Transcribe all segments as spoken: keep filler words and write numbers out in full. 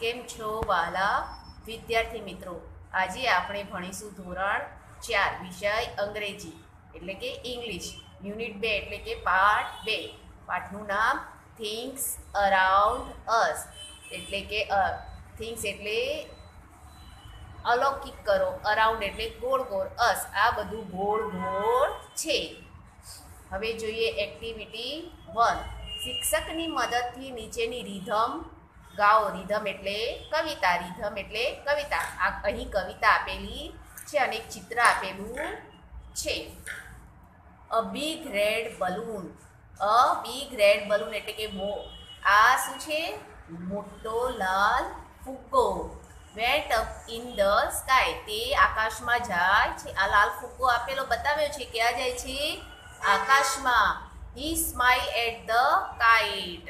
કેમ છો વાલા વિદ્યાર્થી મિત્રો? આજે આપણે ભણીશું ધોરણ ચાર વિષય અંગ્રેજી એટલે કે ઇંગ્લિશ યુનિટ બે એટલે કે પાઠ બે. પાઠનું નામ થિંગ્સ અરાઉન્ડ અસ એટલે કે થિંગ્સ એટલે અલૌકિક કરો, અરાઉન્ડ એટલે ગોળ ગોળ, અસ આ બધું ગોળ ગોળ છે. હવે જોઈએ એક્ટિવિટી વન. શિક્ષકની મદદથી નીચેની રીધમ ગાઓ. રીધમ એટલે કવિતા, રીધમ એટલે કવિતા. આ અહીં કવિતા આપેલી છે અને એક ચિત્ર આપેલું છે. A big red balloon. A big red balloon એટલે કે મો આ શું છે? મોટો લાલ ફુગ્ગો. Went up in the sky તે આકાશમાં જાય છે. આ લાલ ફુગ્ગો આપેલો બતાવ્યો છે ક્યાં જાય છે? આકાશમાં. He smiled at the kite.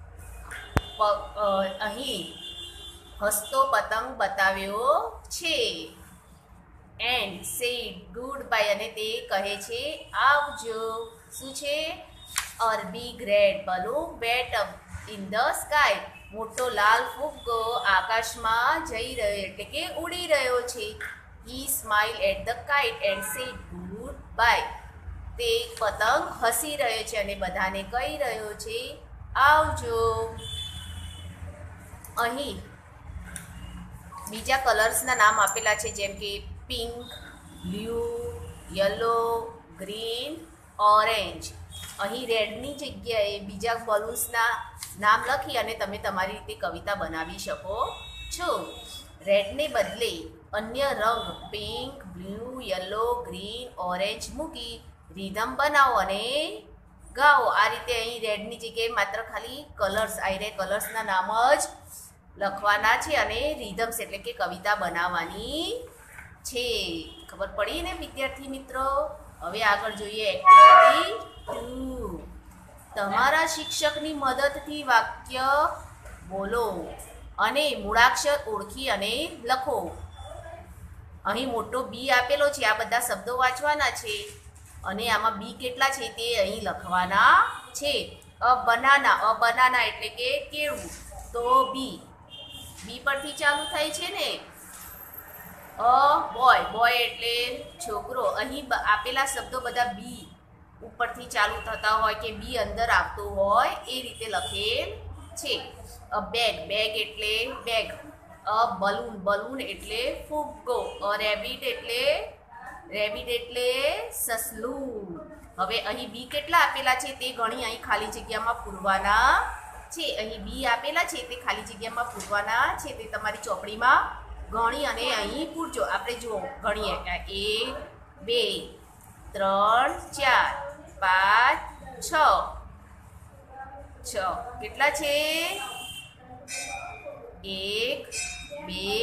અહીં હસતો પતંગ બતાવ્યો છે. એન્ડ સેડ ગુડ બાય અને તે કહે છે આવજો. શું છે? A big red balloon went up in the sky. મોટો લાલ ફુગ્ગો આકાશમાં જઈ રહ્યો એટલે કે ઉડી રહ્યો છે. He smiled at the kite and said good bye. તે પતંગ હસી રહ્યો છે અને બધાને કહી રહ્યો છે આવજો. અહીં બીજા કલર્સના નામ આપેલા છે જેમ કે pink, blue, yellow, green, orange. અહીં રેડની જગ્યાએ બીજા બલૂન્સના નામ લખી અને તમે તમારી રીતે કવિતા બનાવી શકો છો. રેડને બદલે અન્ય રંગ pink, blue, yellow, green, orange મૂકી રીધમ બનાવો અને ગાઓ. આ રીતે અહીં રેડની જગ્યાએ માત્ર ખાલી કલર્સ આયરે કલર્સના નામ જ લખવાના છે અને રીધમ્સ એટલે કે કવિતા બનાવવાની છે. ખબર પડી ને વિદ્યાર્થી મિત્રો? હવે આગળ જોઈએ એક્ટિવિટી ટુ. તમારા શિક્ષકની મદદથી વાક્ય બોલો અને મૂળાક્ષર ઓળખી અને લખો. અહીં મોટો બી આપેલો છે. આ બધા શબ્દો વાંચવાના છે અને આમાં બી કેટલા છે તે અહીં લખવાના છે. A banana. અ બનાના એટલે કે કેળું. તો બી બી પરથી ચાલુ થાય છે ને. A boy. બોય એટલે છોકરો. અહીં આપેલા શબ્દો બધા બી ઉપરથી ચાલુ થતા હોય કે બી અંદર આવતું હોય એ રીતે લખેલ છે. A bag. બેગ એટલે બેગ. A balloon. બલૂન એટલે ફુગ્ગો. અ રેબિટ એટલે રેબિટ એટલે સસલું. હવે અહીં બી કેટલા આપેલા છે તે ગણી અહીં ખાલી જગ્યામાં પૂરવાના છે. અહીં બી આપેલા છે તે ખાલી જગ્યામાં પૂરવાના છે. તે તમારી ચોપડીમાં ગણી અને અહીં પૂરજો. આપણે જુઓ ગણીએ. એક, બે, ત્રણ, ચાર, પાંચ, છ. છ કેટલા છે? એક, બે,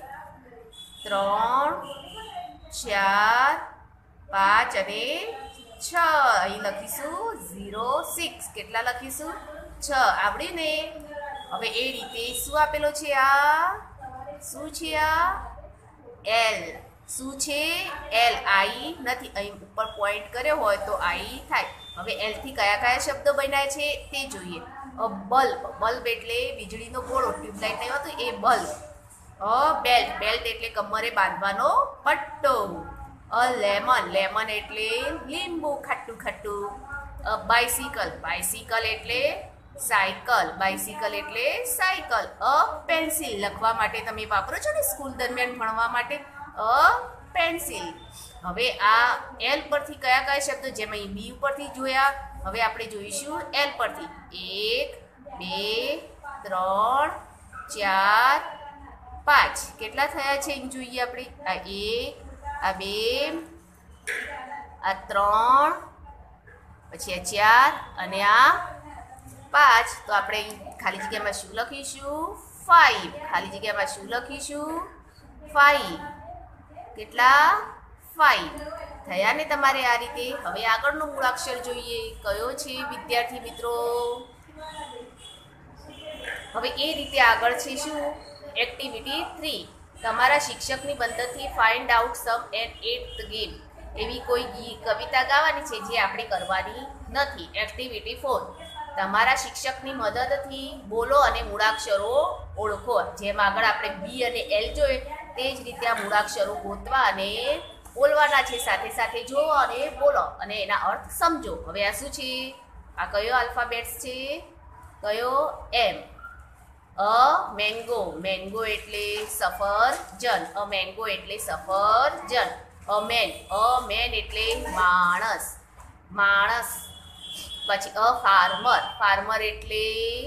ત્રણ, ચાર, પાંચ અને છ. અહીં લખીશું ઝીરો સિક્સ. કેટલા લખીશું? છ. આવડ્યું ને? હવે એ રીતે શું આપેલો છે? આ શું છે? આ એલ. શું છે? એલ. આઈ નથી. અહીં ઉપર પોઈન્ટ કર્યો હોય તો આઈ થાય. હવે એલથી કયા કયા શબ્દો બન્યા છે તે જોઈએ. અ બલ્બ. બલ્બ એટલે વીજળીનો ગોળો. ટ્યુબલાઇટ નહીં હોતું એ બલ્બ. A belt. બેલ્ટ એટલે કમરે બાંધવાનો પટ્ટો. અ લેમન. લેમન એટલે લીંબુ ખાટું ખાટું. A bicycle. બાઇસિકલ એટલે સાયકલ. બાઇસિકલ એટલે સાયકલ. A pencil. લખવા માટે તમે વાપરો છો ને સ્કૂલ દરમિયાન ભણવા માટે. A pencil. હવે આ એલ પરથી કયા કયા શબ્દો જેમ અહીં બી ઉપરથી જોયા હવે આપણે જોઈશું એલ પરથી. એક, બે, ત્રણ, ચાર, પાંચ. કેટલા થયા છે એમ જોઈએ આપણે. આ એક, આ બે, આ ત્રણ, પછી આ ચાર અને આ પાંચ. તો આપણે ખાલી જગ્યામાં શું લખીશું? ફાઈવ. ખાલી જગ્યામાં શું લખીશું? ફાઈવ. કેટલા? ફાઈવ. થયા ને તમારે આ રીતે. હવે આગળનો મૂળાક્ષર જોઈએ કયો છે વિદ્યાર્થી મિત્રો? હવે એ રીતે આગળ છે શું? Activity three. તમારા શિક્ષકની મદદથી find out some and at game. એવી કોઈ કવિતા ગાવાની છે જે આપણે કરવાની નથી. Activity four. તમારા શિક્ષકની મદદથી બોલો અને મૂળાક્ષરો ઓળખો. જેમ આગળ આપણે બી અને એલ જોઈએ તે જ રીતે આ મૂળાક્ષરો ગોતવા અને બોલવાના છે. સાથે સાથે જોવો અને બોલો અને એના અર્થ સમજો. હવે આ શું છે? આ કયો આલ્ફાબેટ્સ છે? કયો? એમ. અ મેંગો. મેંગો એટલે સફરજન. અ મેંગો એટલે સફરજન. અ મેન. અ મેન એટલે માણસ. માણસ. પછી અ ફાર્મર. ફાર્મર એટલે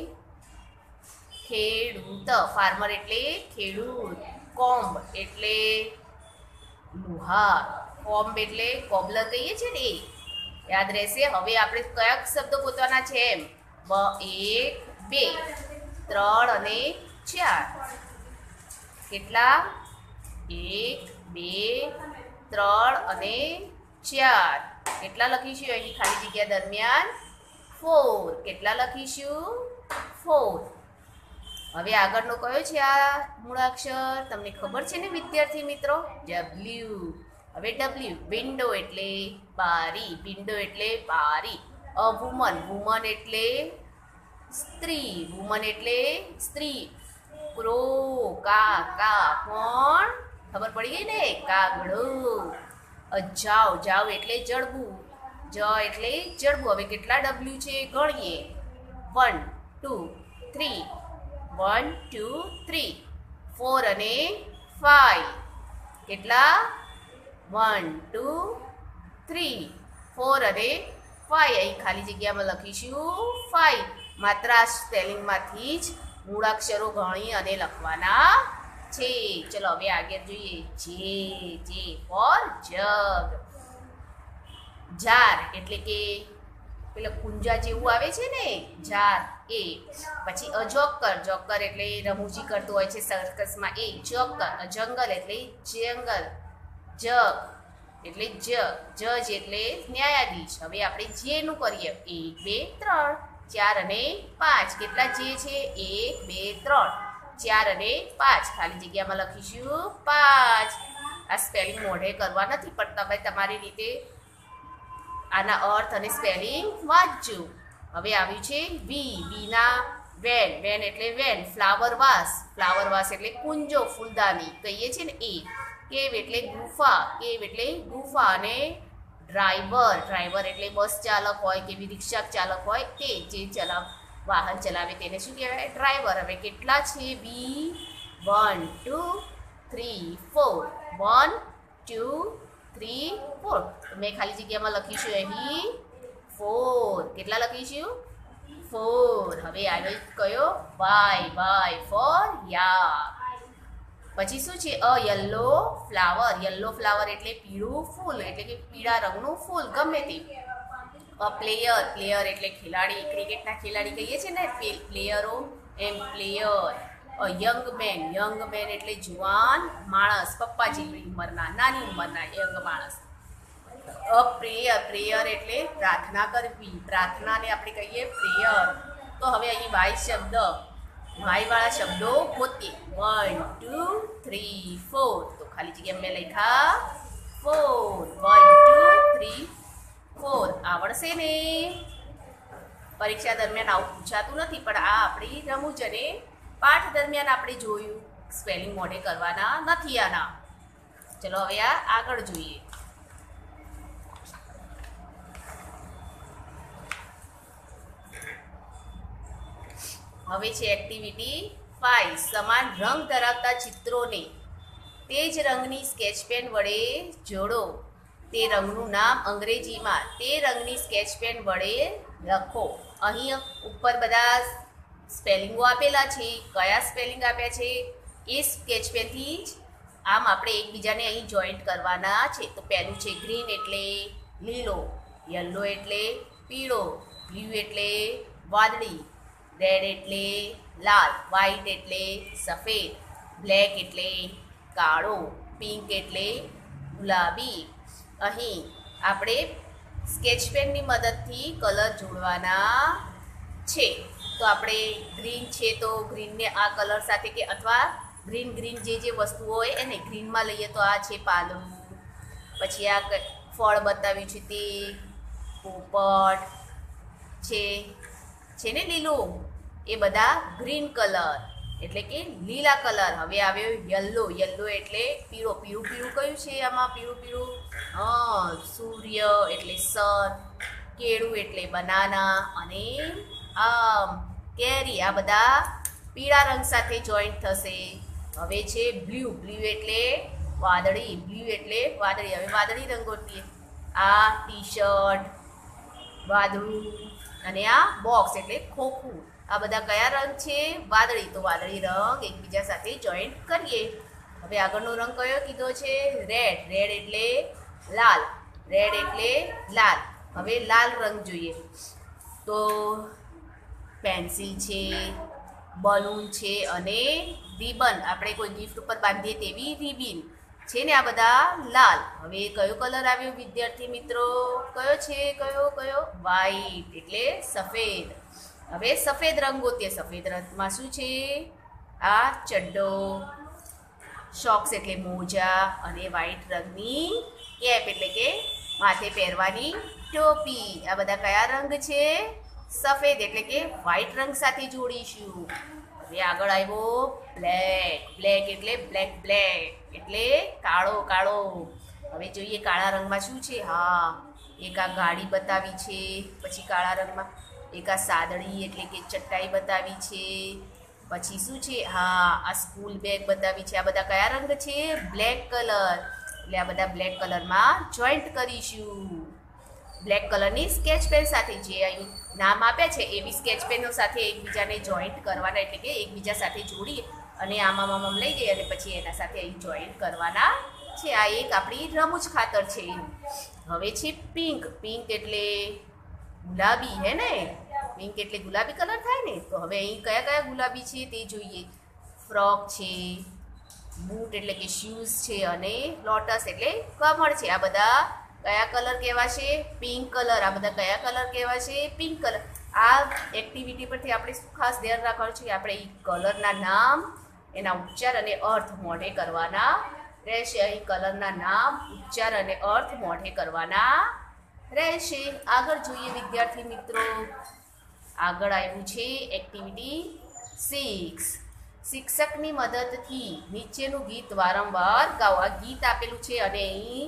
ખેડૂત. ફાર્મર એટલે ખેડૂત. કોમ્બ એટલે લુહાર. કોમ્બ એટલે કોબલર કહીએ છીએ ને એ યાદ રહેશે. હવે આપણે કયા શબ્દો ગોતવાના છે? એમ એક બે ત્રણ અને ચાર. કેટલા? એક બે ત્રણ અને ચાર. કેટલા લખીશું અહીં ખાલી જગ્યા દરમિયાન? ફોર. કેટલા લખીશું? ફોર. હવે આગળનો કયો છે આ મૂળાક્ષર? તમને ખબર છે ને વિદ્યાર્થી મિત્રો? ડબલ્યુ. હવે ડબલ્યુ. વિન્ડો એટલે બારી. વિન્ડો એટલે બારી. અ વુમન. વુમન એટલે સ્ત્રી. વુમન એટલે સ્ત્રી. ક્રો. કા. કા કોણ? ખબર પડી ગઈ ને? કાગડો. જાવ. જાવ એટલે જડબું. જ એટલે જડબું. હવે કેટલા ડબલ્યુ છે ગણીએ? One two three. One two three. Four અને ફાઈવ. કેટલા? One two three. ફોર અને ફાઈવ. અહીં ખાલી જગ્યામાં લખીશું ફાઈવ. માત્ર આ સ્પેલિંગમાંથી જ મૂળાક્ષરો ગણી અને લખવાના છે. ચલો હવે આગળ જોઈએ. જે. જે ફોર જગ. જાર એટલે કે પેલા કુંજા જેવું આવે છે ને જાર એ. પછી અજોકર. જોકર એટલે રમૂજી કરતું હોય છે સર્કસમાં એ. જોકર. જંગલ એટલે જંગલ. જગ એટલે જગ. જજ એટલે ન્યાયાધીશ. હવે આપણે જેનું કરીએ. એક બે ત્રણ ચાર અને પાંચ. કેટલા જે છે? એક બે ત્રણ ચાર અને પાંચ. ખાલી જગ્યામાં લખીશું પાંચ. આ સ્પેલિંગ મોઢે કરવા નથી પણ તમે તમારી રીતે આના અર્થ અને સ્પેલિંગ વાંચજો. હવે આવ્યું છે વી. વીના વેન. વેન એટલે van. Flower vase. Flower vase એટલે કુંજો ફૂલદાની કહીએ છીએ ને એ. કેવ એટલે ગુફા. કેવ એટલે ગુફા. અને ડ્રાઈવર. ડ્રાઈવર એટલે બસ ચાલક હોય કે રિક્ષા ચાલક હોય તે જે ચલાવ વાહન ચલાવે તેને શું કહેવાય? ડ્રાઈવર. હવે કેટલા છે? B. One two three four. One two three four. મેં ખાલી જગ્યામાં લખીશું અહીં ફોર. કેટલા લખીશું? ફોર. હવે આગળ કયો? વાય. વાય ફોર યા. પછી શું છે? A yellow flower. Yellow flower એટલે પીળું ફૂલ એટલે કે પીળા રંગનું ફૂલ ગમે તે. અ પ્લેયર. પ્લેયર એટલે ખેલાડી. ક્રિકેટના ખેલાડી કહીએ છીએ ને પ્લેયરો એમ player. A young man. Young man એટલે જુવાન માણસ. પપ્પા જેવી ઉંમરના નાની ઉંમરના યંગ માણસ. અ પ્રેયર. પ્રેયર એટલે પ્રાર્થના કરવી. પ્રાર્થનાને આપણે કહીએ પ્રેયર. તો હવે અહીં વાય શબ્દ વાયવાળા શબ્દો ગોતીએ. One two three four. તો ખાલી જગ્યા મેં લખ્યા four. One two three four. આવડશે ને? પરીક્ષા દરમિયાન આવું પૂછાતું નથી પણ આ આપણી રમૂજ અને પાઠ દરમિયાન આપણે જોયું. સ્પેલિંગ મોઢે કરવાના નથી આના. ચલો હવે આ આગળ જોઈએ. હવે છે એક્ટિવિટી ફાઈવ. સમાન રંગ ધરાવતા ચિત્રોને તે જ રંગની સ્કેચ પેન વડે જોડો. તે રંગનું નામ અંગ્રેજીમાં તે રંગની સ્કેચ પેન વડે લખો. અહીં ઉપર બધા સ્પેલિંગો આપેલા છે. કયા સ્પેલિંગ આપ્યા છે એ સ્કેચ પેનથી જ આમ આપણે એકબીજાને અહીં જોઈન્ટ કરવાના છે. તો પહેલું છે ગ્રીન એટલે લીલો. યલો એટલે પીળો. બ્લુ એટલે વાદળી. રેડ એટલે લાલ. વ્હાઈટ એટલે સફેદ. બ્લેક એટલે કાળો. પિંક એટલે ગુલાબી. અહીં આપણે સ્કેચ પેનની મદદથી કલર જોડવાના છે. તો આપણે ગ્રીન છે તો ગ્રીનને આ કલર સાથે કે અથવા ગ્રીન ગ્રીન જે જે વસ્તુઓ હોય એને ગ્રીનમાં લઈએ તો આ છે પાલવું. પછી આ ફળ બતાવ્યું છે તે પોપટ છે. છે ને લીલું, એ બધા ગ્રીન કલર એટલે કે લીલા કલર. હવે આવ્યો યલો. યલો એટલે પીળો. પીળું પીળું કયું છે આમાં? પીળું પીળું હા સૂર્ય એટલે સન, કેળું એટલે બનાના, અને આમ કેરી. આ બધા પીળા રંગ સાથે જોઈન્ટ થશે. હવે છે બ્લુ. બ્લુ એટલે વાદળી. બ્લુ એટલે વાદળી. હવે વાદળી રંગોથી આ ટી શર્ટ વાદળું, અને આ બોક્સ એટલે ખોખું. આ બધા કયા રંગ છે? વાદળી. તો વાદળી રંગ એકબીજા સાથે જોઈન્ટ કરીએ. હવે આગળનો રંગ કયો કીધો છે? રેડ. રેડ એટલે લાલ. રેડ એટલે લાલ. હવે લાલ રંગ જોઈએ તો પેન્સિલ છે, બલૂન છે, અને રિબન. આપણે કોઈ ગિફ્ટ ઉપર બાંધીએ તેવી રિબિન છે ને, આ બધા લાલ. હવે કયો કલર આવ્યો વિદ્યાર્થી મિત્રો? કયો છે? કયો કયો? વ્હાઈટ એટલે સફેદ. હવે સફેદ રંગ ગોતીએ. સફેદ રંગમાં શું છે? આ ચડ્ડો, શોક્સ એટલે મોજા, અને વ્હાઈટ રંગની કેપ એટલે કે માથે પહેરવાની ટોપી. આ બધા કયા રંગ છે? સફેદ એટલે કે વ્હાઈટ રંગ સાથે જોડીશું. હવે આગળ આવ્યો બ્લેક. બ્લેક એટલે બ્લેક બ્લેક એટલે કાળો કાળો. હવે જોઈએ કાળા રંગમાં શું છે? હા એક આ ગાડી બતાવી છે. પછી કાળા રંગમાં એક આ સાદડી એટલે કે ચટાઈ બતાવી છે. પછી શું છે? હા આ સ્કૂલ બેગ બતાવી છે. આ બધા કયા રંગ છે? Black colour. એટલે આ બધા બ્લેક કલરમાં જોઈન્ટ કરીશું. બ્લેક કલરની સ્કેચ પેન સાથે જે અહીં નામ આપ્યા છે એવી સ્કેચ પેનો સાથે એકબીજાને જોઈન્ટ કરવાના, એટલે કે એકબીજા સાથે જોડી અને આમાં આમ લઈ જઈએ અને પછી એના સાથે અહીં જોઈન્ટ કરવાના છે. આ એક આપણી રમૂજ ખાતર છે. હવે છે પિંક. પિંક એટલે ગુલાબી હે ને? પિંક એટલે ગુલાબી કલર થાય ને. તો હવે અહીં કયા કયા ગુલાબી છે તે જોઈએ. ફ્રોક છે, બૂટ એટલે કે શૂઝ છે, અને લોટસ એટલે કમળ છે. આ બધા કયા કલર કહેવાશે? Pink colour. આ બધા કયા કલર કહેવાશે? Pink colour. આ એક્ટિવિટી પરથી આપણે શું ખાસ ધ્યાન રાખવાનું છે કે આપણે એ કલરના નામ, એના ઉચ્ચાર અને અર્થ મોઢે કરવાના રહેશે. અહીં કલરના નામ, ઉચ્ચાર અને અર્થ મોઢે કરવાના રહેશે. આગળ જોઈએ વિદ્યાર્થી મિત્રો. આગળ આવ્યું છે એક્ટિવિટી સિક્સ. શિક્ષકની મદદથી નીચેનું ગીત વારંવાર ગાઓ. આ ગીત આપેલું છે અને અહીં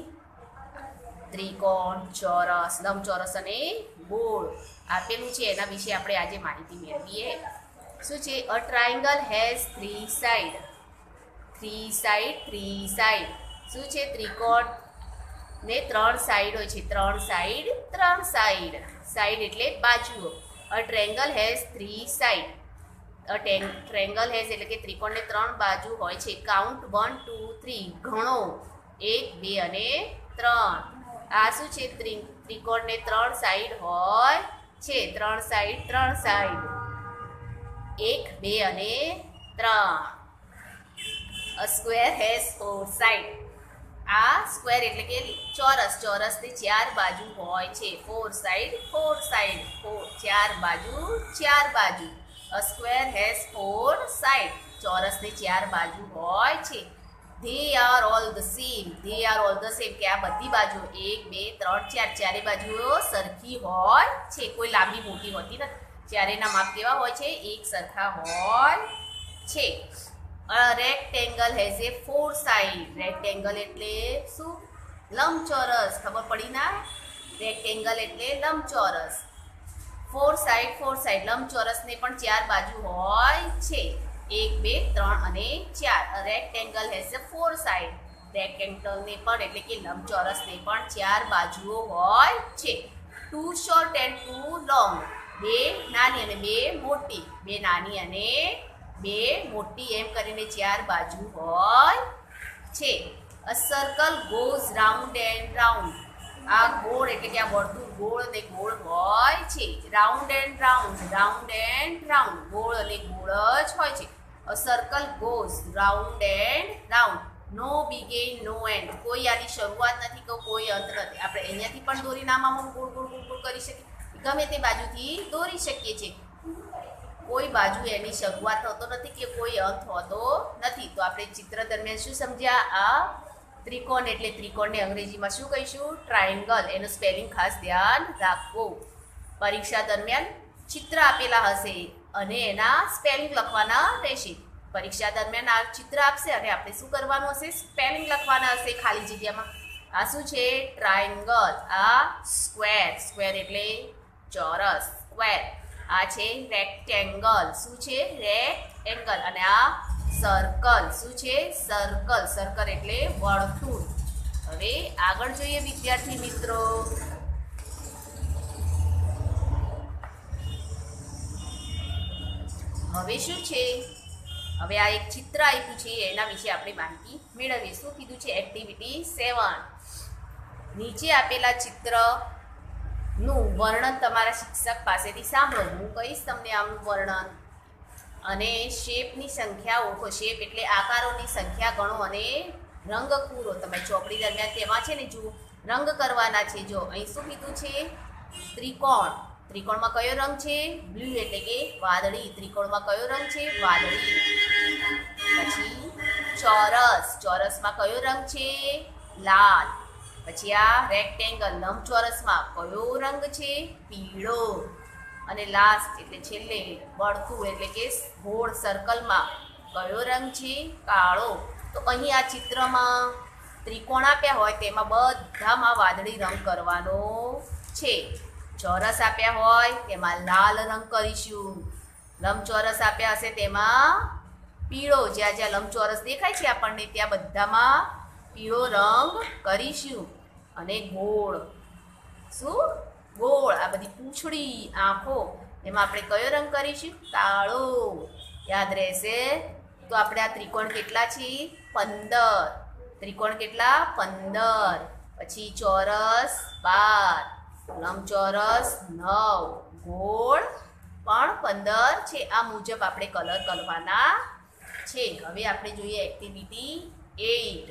ત્રિકોણ, ચોરસ, લંબચોરસ અને ગોળ આપેલું છે. એના વિશે આપણે આજે માહિતી મેળવીએ. શું છે? A triangle has three side. Three side. Three side શું છે? ત્રિકોણ ને ત્રણ સાઈડ હોય છે. ત્રણ સાઈડ. ત્રણ સાઈડ. સાઈડ એટલે બાજુઓ. A triangle has three side. A triangle has એટલે કે ત્રિકોણને ત્રણ બાજુ હોય છે. Count one two three. ગણો. એક, બે અને ત્રણ. આ શું છે? ત્રિકોણને ત્રણ સાઈડ હોય છે. ત્રણ સાઈડ. ત્રણ સાઈડ. એક, બે અને ત્રણ. A square has four side. આ સ્ક્વેર એટલે કે ચોરસ. ચોરસની ચાર બાજુ હોય છે. Four side. Four side. Four ચાર બાજુ. ચાર બાજુ. A square has four side. ચોરસની ચાર બાજુ હોય છે. They are all the same. They are all the same કે આ બધી બાજુ એક, બે, ત્રણ, ચાર. ચારે બાજુઓ સરખી હોય છે. કોઈ લાંબી મોટી હોતી નથી. ચારેના માપ કેવા હોય છે? એક સરખા હોય છે. A rectangle has a four side. Rectangle એટલે શું? લંબચોરસ. ખબર પડી ના? રેક્ટેંગલ એટલે લંબચોરસ. Four side. Four side. લંબચોરસને પણ ચાર બાજુ હોય છે. એક, બે, ત્રણ અને ચાર. Rectangle has a four side. રેક્ટેંગલને પણ એટલે કે લંબચોરસને પણ ચાર બાજુઓ હોય છે. Two short and two long. બે નાની અને બે મોટી. બે નાની અને બે મોટી એમ કરીને ચાર બાજુ હોય છે. A circle goes round and round. આ ગોળ એટલે કે આ વર્તુળ ગોળ અને ગોળ હોય છે. Round and round. Round and round. ગોળ અને ગોળ જ હોય છે. A circle goes round and round. No begin, no end. કોઈ આની શરૂઆત નથી કે કોઈ અંત નથી. આપણે અહીંયાથી પણ દોરીને આમાં ગોળ ગોળ ગોળ ગોળ કરી શકીએ. ગમે તે બાજુથી દોરી શકીએ છીએ. કોઈ બાજુ એની શરૂઆત હોતો નથી કે કોઈ અંત હોતો નથી. તો આપણે ચિત્ર દરમિયાન શું સમજ્યા? આ ત્રિકોણ એટલે ત્રિકોણને અંગ્રેજીમાં શું કહીશું? ટ્રાયંગલ. એનું સ્પેલિંગ ખાસ ધ્યાન રાખવું. પરીક્ષા દરમિયાન ચિત્ર આપેલા હશે અને એના સ્પેલિંગ લખવાના રહેશે. પરીક્ષા દરમિયાન આ ચિત્ર આપશે અને આપણે શું કરવાનું હશે? સ્પેલિંગ લખવાના હશે ખાલી જગ્યામાં. આ શું છે? ટ્રાયંગલ. આ સ્ક્વેર. સ્ક્વેર એટલે ચોરસ. સ્ક્વેર. આ છે રેક્ટેંગલ. શું છે? રેક્ટેંગલ. અને આ સર્કલ. શું છે? સર્કલ. સર્કલ એટલે વર્તુળ. હવે આગળ જોઈએ વિદ્યાર્થી મિત્રો. હવે શું છે? હવે આ એક ચિત્ર આપ્યું છે એના વિશે આપણે માહિતી મેળવીએ. શું કીધું છે? Activity seven. નીચે આપેલા ચિત્રનું વર્ણન તમારા શિક્ષક પાસેથી સાંભળો. હું કહીશ તમને આનું વર્ણન. અને શેપની સંખ્યા ઓળખો. શેપ એટલે આકારોની સંખ્યા ગણો અને રંગ પૂરો. તમે ચોપડી દરમિયાન તેમાં છે ને જો રંગ કરવાના છે. જો અહીં શું કીધું છે? ત્રિકોણ. ત્રિકોણમાં કયો રંગ છે? બ્લુ એટલે કે વાદળી. ત્રિકોણમાં કયો રંગ છે? વાદળી. પછી ચોરસ. ચોરસમાં કયો રંગ છે? લાલ. પછી આ રેક્ટેંગલ લંબચોરસમાં કયો રંગ છે? પીળો. અને લાસ્ટ એટલે છેલ્લે વર્તુળ એટલે કે ગોળ સર્કલમાં કયો રંગ છે? કાળો. તો અહીં આ ચિત્રમાં ત્રિકોણ આપ્યા હોય તેમાં બધામાં વાદળી રંગ કરવાનો છે. ચોરસ આપ્યા હોય તેમાં લાલ રંગ કરીશું. લંબચોરસ આપ્યા હશે તેમાં પીળો. જ્યાં જ્યાં લંબચોરસ દેખાય છે આપણને ત્યાં બધામાં પીળો રંગ કરીશું. અને ગોળ. શું? ગોળ. આ બધી પૂંછડી, આંખો, એમાં આપણે કયો રંગ કરીશું? કાળો. યાદ રહેશે. તો આપણે આ ત્રિકોણ કેટલા છે? પંદર. ત્રિકોણ કેટલા? પંદર. પછી ચોરસ બાર, લંબચોરસ નવ, ગોળ પણ પંદર છે. આ મુજબ આપણે કલર કરવાના છે. હવે આપણે જોઈએ એક્ટિવિટી એઇટ.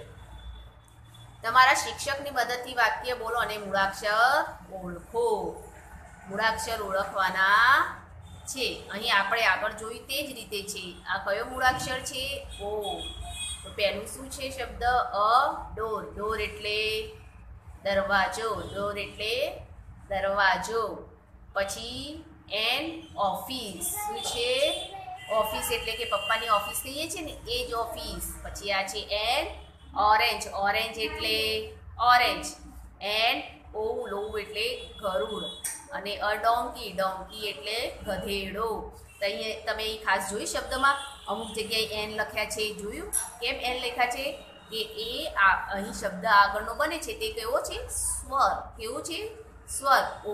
તમારા શિક્ષકની મદદથી વાક્ય બોલો અને મૂળાક્ષર ઓળખો. મૂળાક્ષર ઓળખવાના છે. અહીં આપણે આગળ જોયું તે જ રીતે છે. આ કયો મૂળાક્ષર છે? ઓ. તો પહેલું શું છે શબ્દ? અ. ડોર. ડોર એટલે દરવાજો. ડોર એટલે દરવાજો. પછી એન. ઓફિસ. શું છે? ઓફિસ એટલે કે પપ્પાની ઓફિસ કહીએ છીએ ને એ જ ઓફિસ. પછી આ છે એન. ઓરેન્જ. ઓરેન્જ એટલે ઓરેન્જ. એન. ઓવ. લોવ એટલે ગરુડ. અને અ ડોંકી. ડોંકી એટલે ગધેડો. તો અહીંયા તમે ખાસ જોયું શબ્દમાં અમુક જગ્યાએ એન લખ્યા છે. જોયું કેમ એન લખ્યા છે? કે એ અહીં શબ્દ આગળનો બને છે તે કેવો છે? સ્વર. કેવું છે? સ્વર. ઓ.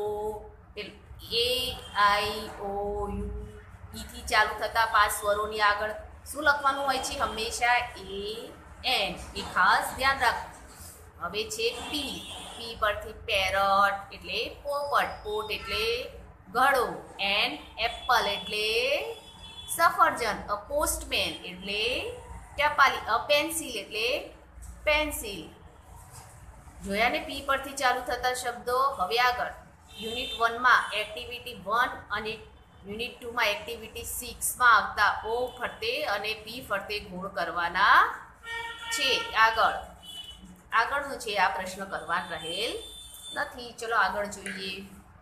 એ આઈ ઓ યુ ઈથી ચાલુ થતા પાંચ સ્વરોની આગળ શું લખવાનું હોય છે? હંમેશા એ એન. એ ખાસ ધ્યાન રાખો. હવે છે પી. પી પરથી પેરટ એટલે પોપટ. પોટ એટલે ઘડો. એન. એપલ એટલે સફરજન. અ પોસ્ટમેન એટલે ટપાલી. અ પેન્સિલ એટલે પેન્સિલ. જોયા ને પી પરથી ચાલુ થતા શબ્દો. હવે આગળ યુનિટ વનમાં એક્ટિવિટી વન અને યુનિટ ટુમાં એક્ટિવિટી સિક્સમાં આવતા ઓ ફરતે અને પી ફરતે ગોળ કરવાના છે. આગળ આગળનું છે આ પ્રશ્ન કરવાનો રહેલ નથી. ચલો આગળ જોઈએ.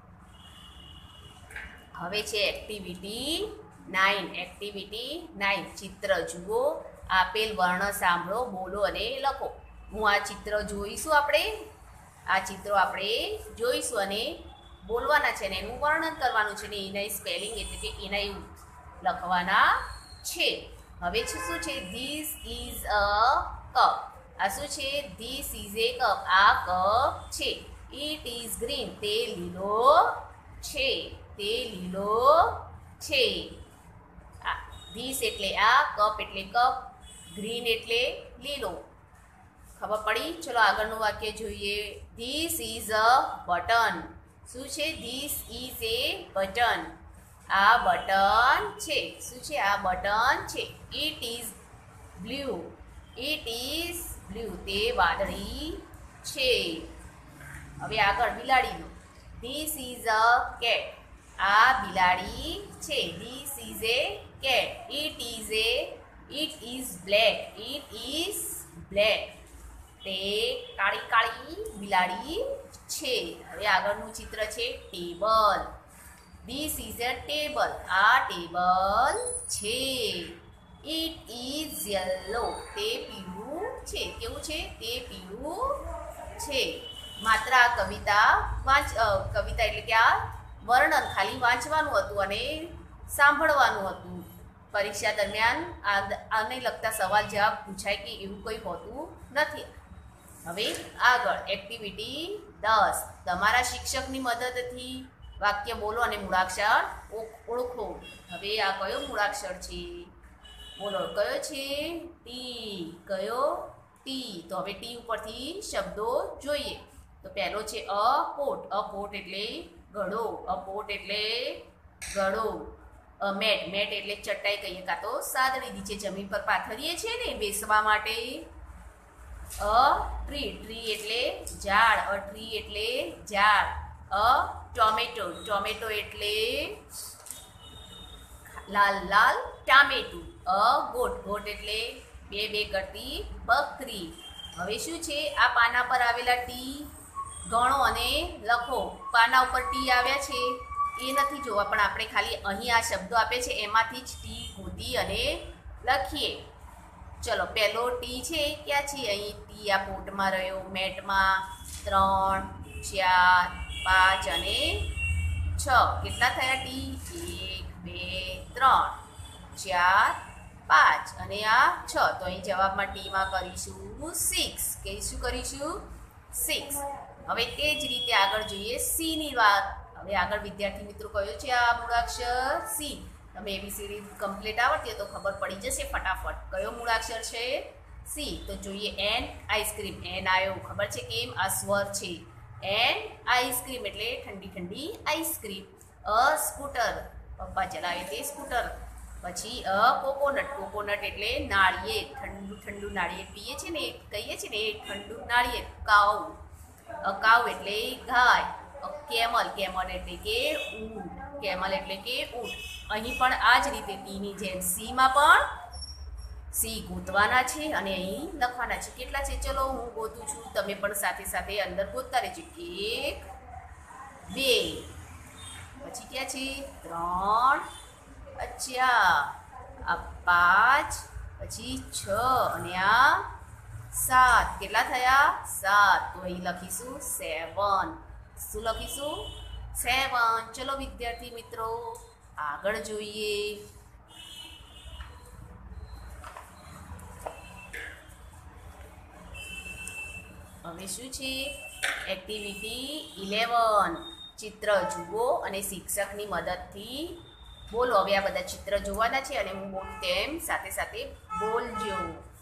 હવે છે એક્ટિવિટી નાઇન. Activity nine. ચિત્ર જુઓ. આપેલ વર્ણ સાંભળો, બોલો અને લખો. હું આ ચિત્ર જોઈશું. આપણે આ ચિત્રો આપણે જોઈશું અને બોલવાના છે ને એનું વર્ણન કરવાનું છે ને એના સ્પેલિંગ એટલે કે એના એવું લખવાના છે. હવે શું છે? This is a cup. આ શું છે? This is a cup. આ કપ છે. It is green. તે લીલો છે. તે લીલો છે. ધીસ એટલે આ, કપ એટલે કપ, ગ્રીન એટલે લીલો. ખબર પડી? ચલો આગળનું વાક્ય જોઈએ. This is a button. શું છે? This is a button. આ બટન છે. શું છે? આ બટન છે. It is blue. It is blue. તે વાદળી છે. હવે આગળ બિલાડીનું. This is a cat. આ બિલાડી છે. This is a cat. It is a it is black. It is black. તે કાળી કાળી બિલાડી છે. હવે આગળનું ચિત્ર છે table. This is a table. આ ટેબલ છે. It is yellow. તે પીળું છે. કેવું છે? તે પીળું છે. માત્ર આ કવિતા વાંચ કવિતા એટલે કે આ વર્ણન ખાલી વાંચવાનું હતું અને સાંભળવાનું હતું. પરીક્ષા દરમિયાન આને લગતા સવાલ જવાબ પૂછાય કે એવું કંઈ હોતું નથી. હવે આગળ એક્ટિવિટી દસ. તમારા શિક્ષકની મદદથી વાક્ય બોલો અને મૂળાક્ષર ઓળખો. હવે આ કયો મૂળાક્ષર છે? બોલો કયો છે? ટી. કયો? ટી. તો હવે ટી ઉપરથી શબ્દો જોઈએ. તો પહેલો છે અપોટ. અપોટ એટલે ઘડો. અપોટ એટલે ઘડો. મેટ. મેટ એટલે ચટાઈ કહીએ કાં તો સાદડી નીચે જમીન પર પાથરીએ છીએ ને બેસવા માટે. A tree. ટ્રી એટલે ઝાડ. અ ટ્રી એટલે ઝાડ. અ ટોમેટો. ટોમેટો એટલે લાલ લાલ ટામેટું. અ ગોટ. ગોટ એટલે બે બે કરતી બકરી. હવે શું છે? આ પાના પર આવેલા ટી ગણો અને લખો. પાના ઉપર ટી આવ્યા છે એ નથી જોવા, પણ આપણે ખાલી અહીં આ શબ્દો આપે છે એમાંથી જ ટી ગોતી અને લખીએ. ચલો પહેલો ટી છે ક્યાં છે? અહીં ટી આ પોટમાં રહ્યો. મેટમાં ત્રણ, ચાર, પાંચ અને છ. કેટલા થયા ટી? એક, બે, ત્રણ, ચાર, પાંચ અને આ છ. તો અહીં જવાબમાં ટીમાં કરીશું સિક્સ. કે શું કરીશું? સિક્સ. હવે તે જ રીતે આગળ જોઈએ સીની વાત. હવે આગળ વિદ્યાર્થી મિત્રો કયો છે આ મૂળાક્ષર? સી. તમે એબીસીડી કમ્પ્લીટ આવડતી હોય તો ખબર પડી જશે ફટાફટ. કયો મૂળાક્ષર છે? સી. તો જોઈએ એન આઈસ્ક્રીમ. એન આવ્યો. ખબર છે કેમ? આ સ્વર છે. એન આઈસ્ક્રીમ એટલે ઠંડી ઠંડી આઈસ્ક્રીમ. અ સ્કૂટર. પપ્પા ચલાવે તે સ્કૂટર. પછી અ કોકોનટ. કોકોનટ એટલે નાળિયેર. ઠંડુ ઠંડુ નાળિયેર પીએ છે ને કહીએ છીએ ને એ ઠંડુ નાળિયેર. કાઉ. અ કાઉ એટલે ગાય. કેમલ. કેમલ એટલે કે ઊંટ. કેમલ એટલે કે ઊંટ. અહીં પણ આ જ રીતે ટીની જેમ સીમાં પણ સી ગોતવાના છે અને અહીં લખવાના છે. કેટલા છે? ચલો હું ગોતું છું, તમે પણ સાથે સાથે અંદર ગોતતા રહેજો. એક, બે, પછી ક્યાં છે? ત્રણ, અચ્છા આ પાંચ, પછી છ અને આ સાત. કેટલા થયા? સાત. તો અહીં લખીશું સેવન. શું લખીશું? સેવન. ચલો વિદ્યાર્થી મિત્રો આગળ જોઈએ. હવે શું છે? Activity eleven. ચિત્ર જુઓ અને શિક્ષકની મદદથી બોલો. હવે આ બધા ચિત્ર જોવાના છે અને હું બોલું તેમ સાથે સાથે બોલજો.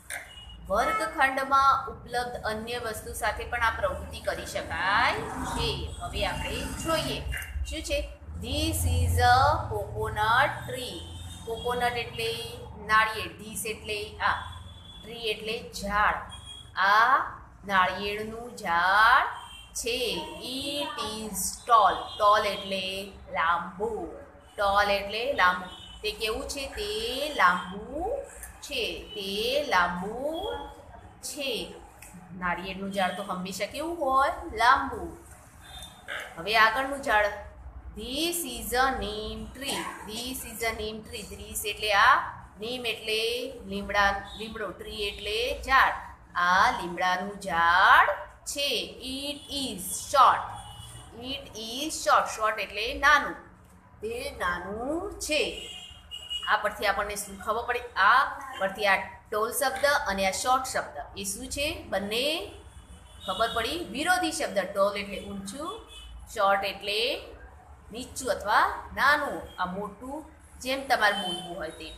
વર્ગખંડમાં ઉપલબ્ધ અન્ય વસ્તુ સાથે પણ આ પ્રવૃત્તિ કરી શકાય છે. હવે આપણે જોઈએ શું છે? This is a coconut tree. Coconut એટલે નાળિયેર. ધીસ એટલે આ. ટ્રી એટલે ઝાડ. આ નાળિયેરનું ઝાડ છે. It is tall. ટોલ એટલે લાંબુ. ટોલ એટલે લાંબુ. તે કેવું છે? તે લાંબુ છે. તે લાંબુ છે. નાળિયેરનું ઝાડ તો હંમેશા કેવું હોય? લાંબુ. હવે આગળનું ઝાડ. This is a neem tree. This is a neem tree. This એટલે આ. નીમ એટલે લીમડા લીમડો. ટ્રી એટલે ઝાડ. આ લીમડાનું ઝાડ છે. It is short. It is short. Short એટલે નાનું. તે નાનું છે. આ પરથી આપણને શું ખબર પડે? આ પરથી આ ટોલ શબ્દ અને આ શોર્ટ શબ્દ એ શું છે? બંને ખબર પડી. વિરોધી શબ્દ. ટોલ એટલે ઊંચું, શોર્ટ એટલે નીચું અથવા નાનું. આ મોટું જેમ તમારે બોલવું હોય તે.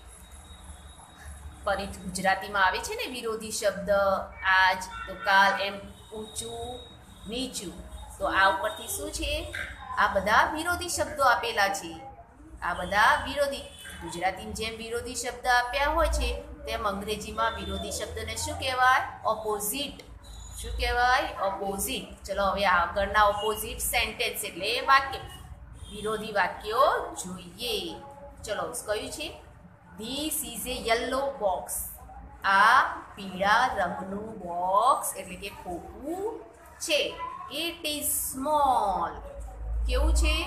ફરી ગુજરાતીમાં આવે છે ને વિરોધી શબ્દ. આજ તો કાલ એમ ઊંચું નીચું. તો આ ઉપરથી શું છે? આ બધા વિરોધી શબ્દો આપેલા છે. આ બધા વિરોધી. ગુજરાતીમાં જેમ વિરોધી શબ્દ આપ્યા હોય છે તેમ અંગ્રેજીમાં વિરોધી શબ્દને શું કહેવાય? ઓપોઝિટ. શું કહેવાય? ઓપોઝિટ. ચલો હવે આગળના ઓપોઝિટ સેન્ટેન્સ એટલે વાક્ય. વિરોધી વાક્યો જોઈએ. ચલો કયું છે? This is a yellow box. આ પીળા રંગનું બોક્સ એટલે કે ખોખું છે. It is small. કેવું છે?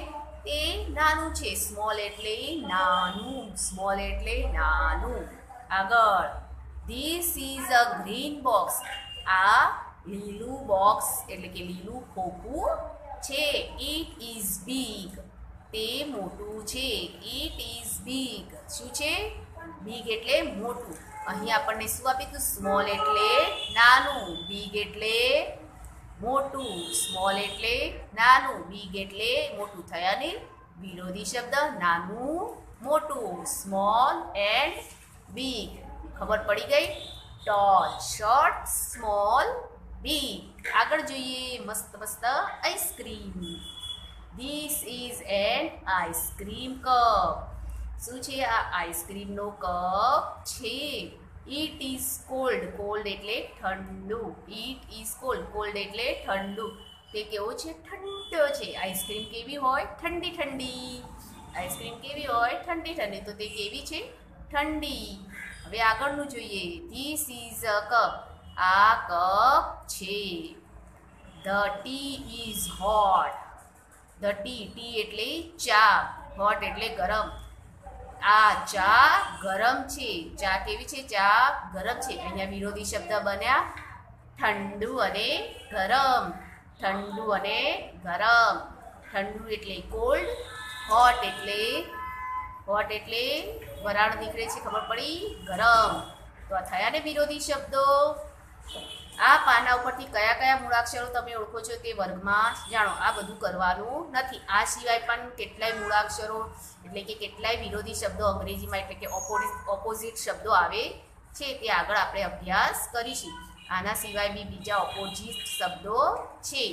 તે નાનું છે. સ્મોલ એટલે નાનું. સ્મોલ એટલે નાનું. આગળ this is a green box. આ લીલું બોક્સ એટલે કે લીલું ખોખું છે. It is big. તે મોટું છે. It is big. શું છે? બિગ એટલે મોટું. અહીં આપણને શું આપ્યું હતું? સ્મોલ એટલે નાનું, બિગ એટલે મોટું. સ્મોલ એટલે નાનું, બિગ એટલે મોટું. થયા ને વિરોધી શબ્દ નાનું મોટું. Small and big. ખબર પડી ગઈ? Tall, short, small, big. આગળ જોઈએ. મસ્ત મસ્ત ice cream. This is an ice cream cup. શું છે? આ આઈસ્ક્રીમનો કપ છે. It is cold. કોલ્ડ એટલે ઠંડુ. It is cold. કોલ્ડ એટલે ઠંડુ. તે કેવો છે? ઠંડો છે. આઈસ્ક્રીમ કેવી હોય? ઠંડી ઠંડી. આઈસ્ક્રીમ કેવી હોય? ઠંડી ઠંડી. તો તે કેવી છે? ઠંડી. હવે આગળનું જોઈએ. This is a cup. આ કપ છે. The tea is hot. The tea, tea એટલે ચા, હોટ એટલે ગરમ. આ ચા ગરમ છે. ચા કેવી છે? ચા ગરમ છે. અહીંયા વિરોધી શબ્દ બન્યા ઠંડુ અને ગરમ. ઠંડુ અને ગરમ. ઠંડુ એટલે કોલ્ડ, હોટ એટલે હોટ એટલે વરાળ નીકળે છે. ખબર પડી? ગરમ. તો આ થયા ને વિરોધી શબ્દો. આ પાના ઉપરથી કયા કયા મૂળાક્ષરો તમે ઓળખો છો તે વર્ગમાં જાણો. આ બધું કરવાનું નથી. આ સિવાય પણ કેટલાય મૂળાક્ષરો એટલે કે કેટલાય વિરોધી શબ્દો અંગ્રેજીમાં એટલે કે ઓપોઝિટ ઓપોઝિટ શબ્દો આવે છે તે આગળ આપણે અભ્યાસ કરીશું. આના સિવાય બી બીજા ઓપોઝિટ શબ્દો છે.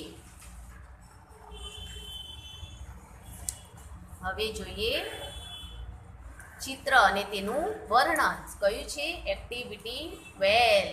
હવે જોઈએ ચિત્ર અને તેનું વર્ણન. કયું છે? Activity twelve.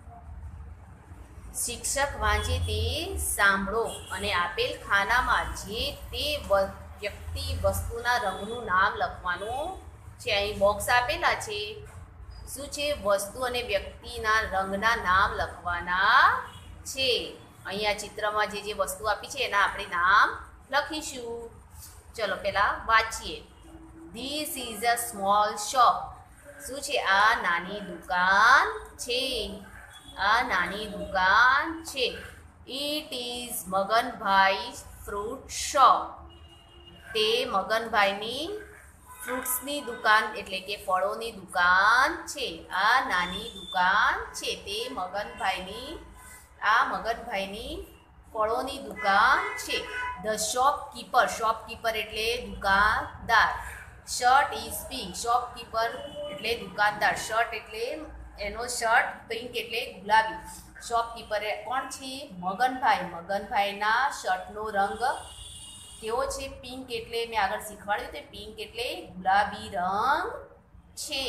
શિક્ષક વાંચે તે સાંભળો અને આપેલ ખાનામાં જે તે વ્યક્તિ વસ્તુના રંગનું નામ લખવાનું છે. અહીં બોક્સ આપેલા છે. શું છે? વસ્તુ અને વ્યક્તિના રંગના નામ લખવાના છે. અહીંયા ચિત્રમાં જે જે વસ્તુ આપી છે એના આપણે નામ લખીશું. ચલો પહેલા વાંચીએ. This is a small shop. શું છે? આ નાની દુકાન છે. આ નાની દુકાન છે. It is Maganbhai fruit shop. તે મગનભાઈની ફ્રૂટ્સની દુકાન એટલે કે ફળોની દુકાન છે. આ નાની દુકાન છે. તે મગનભાઈની આ મગનભાઈની ફળોની દુકાન છે. The shopkeeper. શોપકીપર એટલે દુકાનદાર. Shirt is pink. શોપકીપર એટલે દુકાનદાર. શર્ટ એટલે એનો શર્ટ પિંક એટલે ગુલાબી. શોપકીપર કોણ છે? મગનભાઈ. મગનભાઈના શર્ટનો રંગ કેવો છે? પિંક એટલે મેં આગળ શીખવાડ્યું તે પિંક એટલે ગુલાબી રંગ છે.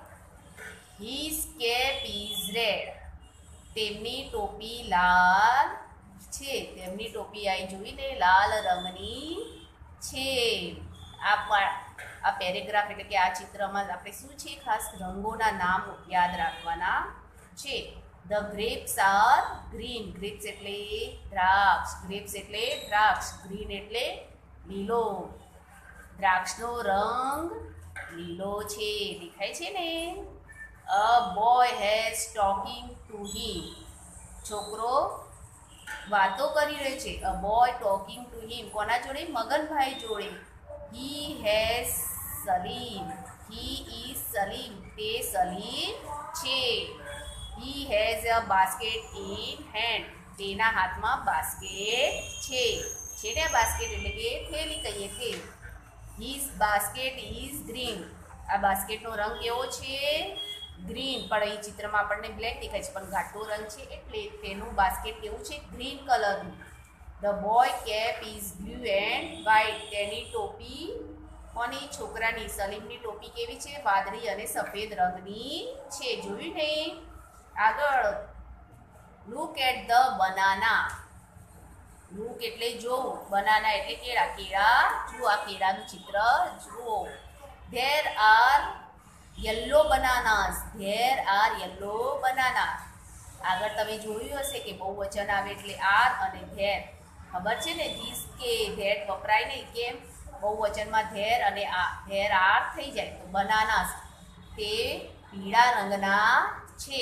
His cap is red. તેમની ટોપી લાલ છે. તેમની ટોપી અહીં જોઈને લાલ રંગની છે. આ આ પેરેગ્રાફ એટલે કે આ ચિત્રમાં આપણે શું છે? ખાસ રંગોના નામ યાદ રાખવાના છે. The grapes are green. Grapes એટલે દ્રાક્ષ. ગ્રેપ્સ એટલે દ્રાક્ષ. ગ્રીન એટલે લીલો. દ્રાક્ષનો રંગ લીલો છે. દેખાય છે ને? A boy has talking to him. છોકરો વાતો કરી રહ્યો છે. A boy talking to him. કોના જોડે? મગનભાઈ જોડે. He has Salim. He is Salim. તે સલીમ છે. He has a basket in hand. તેના હાથમાં બાસ્કેટ છે. છે ને બાસ્કેટ એટલે કે થેલી કહીએ તે. His basket is green. આ બાસ્કેટનો રંગ કેવો છે? ગ્રીન. પણ અહીં ચિત્રમાં આપણને બ્લેક દેખાય છે પણ ઘાટો રંગ છે એટલે તેનું બાસ્કેટ કેવું છે? ગ્રીન કલરનું. The boy cap is blue and white. તેની ટોપી કોની? છોકરાની. સલીમની ટોપી કેવી છે? વાદળી અને સફેદ રંગની છે. જોયું ને? આગળ look at the banana. look એટલે જોવું. બનાના એટલે કેળા. કેળા જુઓ. આ કેળાનું ચિત્ર જુઓ. there are yellow bananas. there are yellow bananas. આગળ તમે જોયું હશે કે બહુવચન આવે એટલે આર અને ધેર. ખબર છે ને? ધીસ કે ધેટ વપરાય નહીં. કેમ? બહુવચનમાં ધેર અને આ ધેર આર થઈ જાય તો બનાનાસ તે પીળા રંગના છે.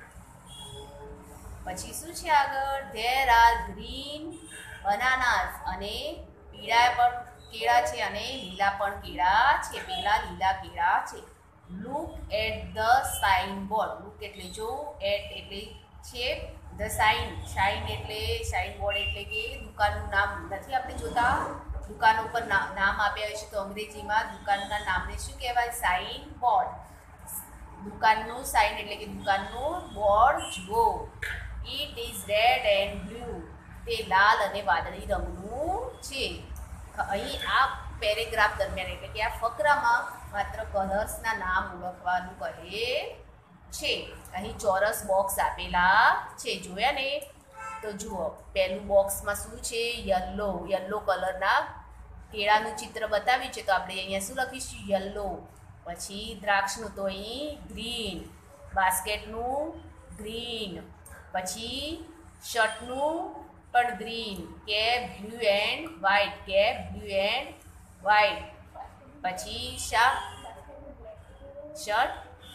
પછી શું છે આગળ? ધેર આર ગ્રીન બનાનાસ અને પીળા પણ કેળા છે અને લીલા પણ કેળા છે. પેલા લીલા કેળા છે. Look at the sign board. Look એટલે જો, એટ એટલે છે, ધ સાઇન સાઇન એટલે સાઇન બોર્ડ એટલે કે દુકાનનું નામ નથી આપણે જોતા દુકાન ઉપર નામ આપ્યા હોય છે તો અંગ્રેજીમાં દુકાનના નામને શું કહેવાય? Sign board. દુકાનનું સાઇન એટલે કે દુકાનનું બોર્ડ જુઓ. It is red and blue. તે લાલ અને વાદળી રંગનું છે. અહીં આ પેરેગ્રાફ દરમિયાન એટલે કે આ ફકરામાં માત્ર કલર્સના નામ ઓળખવાનું કહે છે. અહીં ચોરસ બોક્સ આપેલા છે, જોયા ને? તો જુઓ, પહેલું બોક્સમાં શું છે? યલો. યલો કલરના કેળાનું ચિત્ર બતાવ્યું છે તો આપણે અહીંયા શું લખીશું? યલો. પછી દ્રાક્ષનું તો અહીં ગ્રીન, બાસ્કેટનું ગ્રીન, પછી શર્ટનું પણ green, cap blue and white, cap blue and white. પછી શા શર્ટ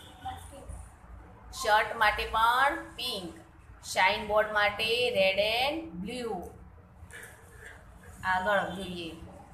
શર્ટ માટે પણ પિંક, શાઇન બોર્ડ માટે રેડ એન્ડ બ્લુ. આગળ જોઈએ.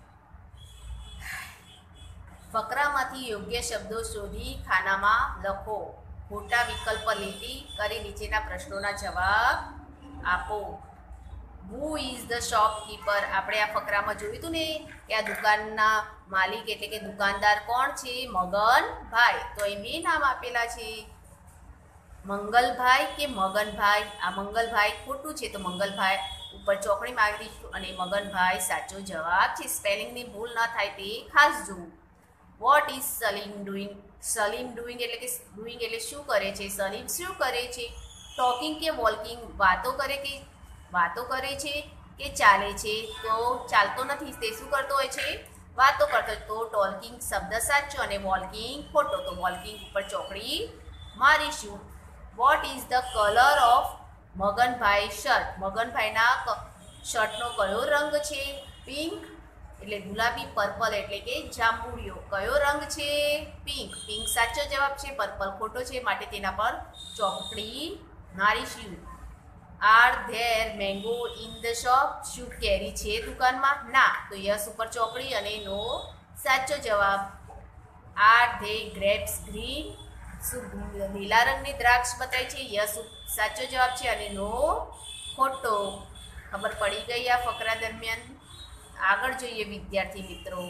ફકરામાંથી યોગ્ય શબ્દો શોધી ખાનામાં લખો. ખોટા વિકલ્પ લીટી કરી નીચેના પ્રશ્નોના જવાબ આપો. Who is the shopkeeper? આપણે આ ફકરામાં જોયું હતું ને કે આ દુકાનના માલિક એટલે કે દુકાનદાર કોણ છે? મગનભાઈ. તો એ બે નામ આપેલા છે, મંગલભાઈ કે મગનભાઈ. આ મંગલભાઈ ખોટું છે તો મંગલભાઈ ઉપર ચોકડી મારી દઈશું અને મગનભાઈ સાચો જવાબ છે. સ્પેલિંગની ભૂલ ન થાય તે ખાસ જોવું. What is Salim doing? Salim doing એટલે કે ડુઈંગ એટલે શું કરે છે? સલીમ શું કરે છે? ટોકિંગ કે વોકિંગ? વાતો કરે કે વાતો કરે છે કે ચાલે છે? તો ચાલતો નથી, તે શું કરતો હોય છે? વાતો કરતો. તો ટોકિંગ શબ્દ સાચો અને વોકિંગ ખોટો. તો વોકિંગ ઉપર ચોકડી મારીશું. What is the colour of Maganbhai shirt? મગનભાઈના શર્ટનો કયો રંગ છે? પિંક એટલે ગુલાબી, પર્પલ એટલે કે જાંબુડિયો. કયો રંગ છે? પિંક. પિંક સાચો જવાબ છે, પર્પલ ખોટો છે, માટે તેના પર ચોકડી મારીશું. Are there mango in the shop? શું કેરી છે દુકાનમાં? ના. તો યસ ઉપર ચોકડી અને નો સાચો જવાબ. Are they grapes green? શું લીલા રંગની દ્રાક્ષ બતાવી છે? યસ સાચો જવાબ છે અને નો ખોટો. ખબર પડી ગઈ આ ફકરા દરમિયાન? આગળ જોઈએ વિદ્યાર્થી મિત્રો.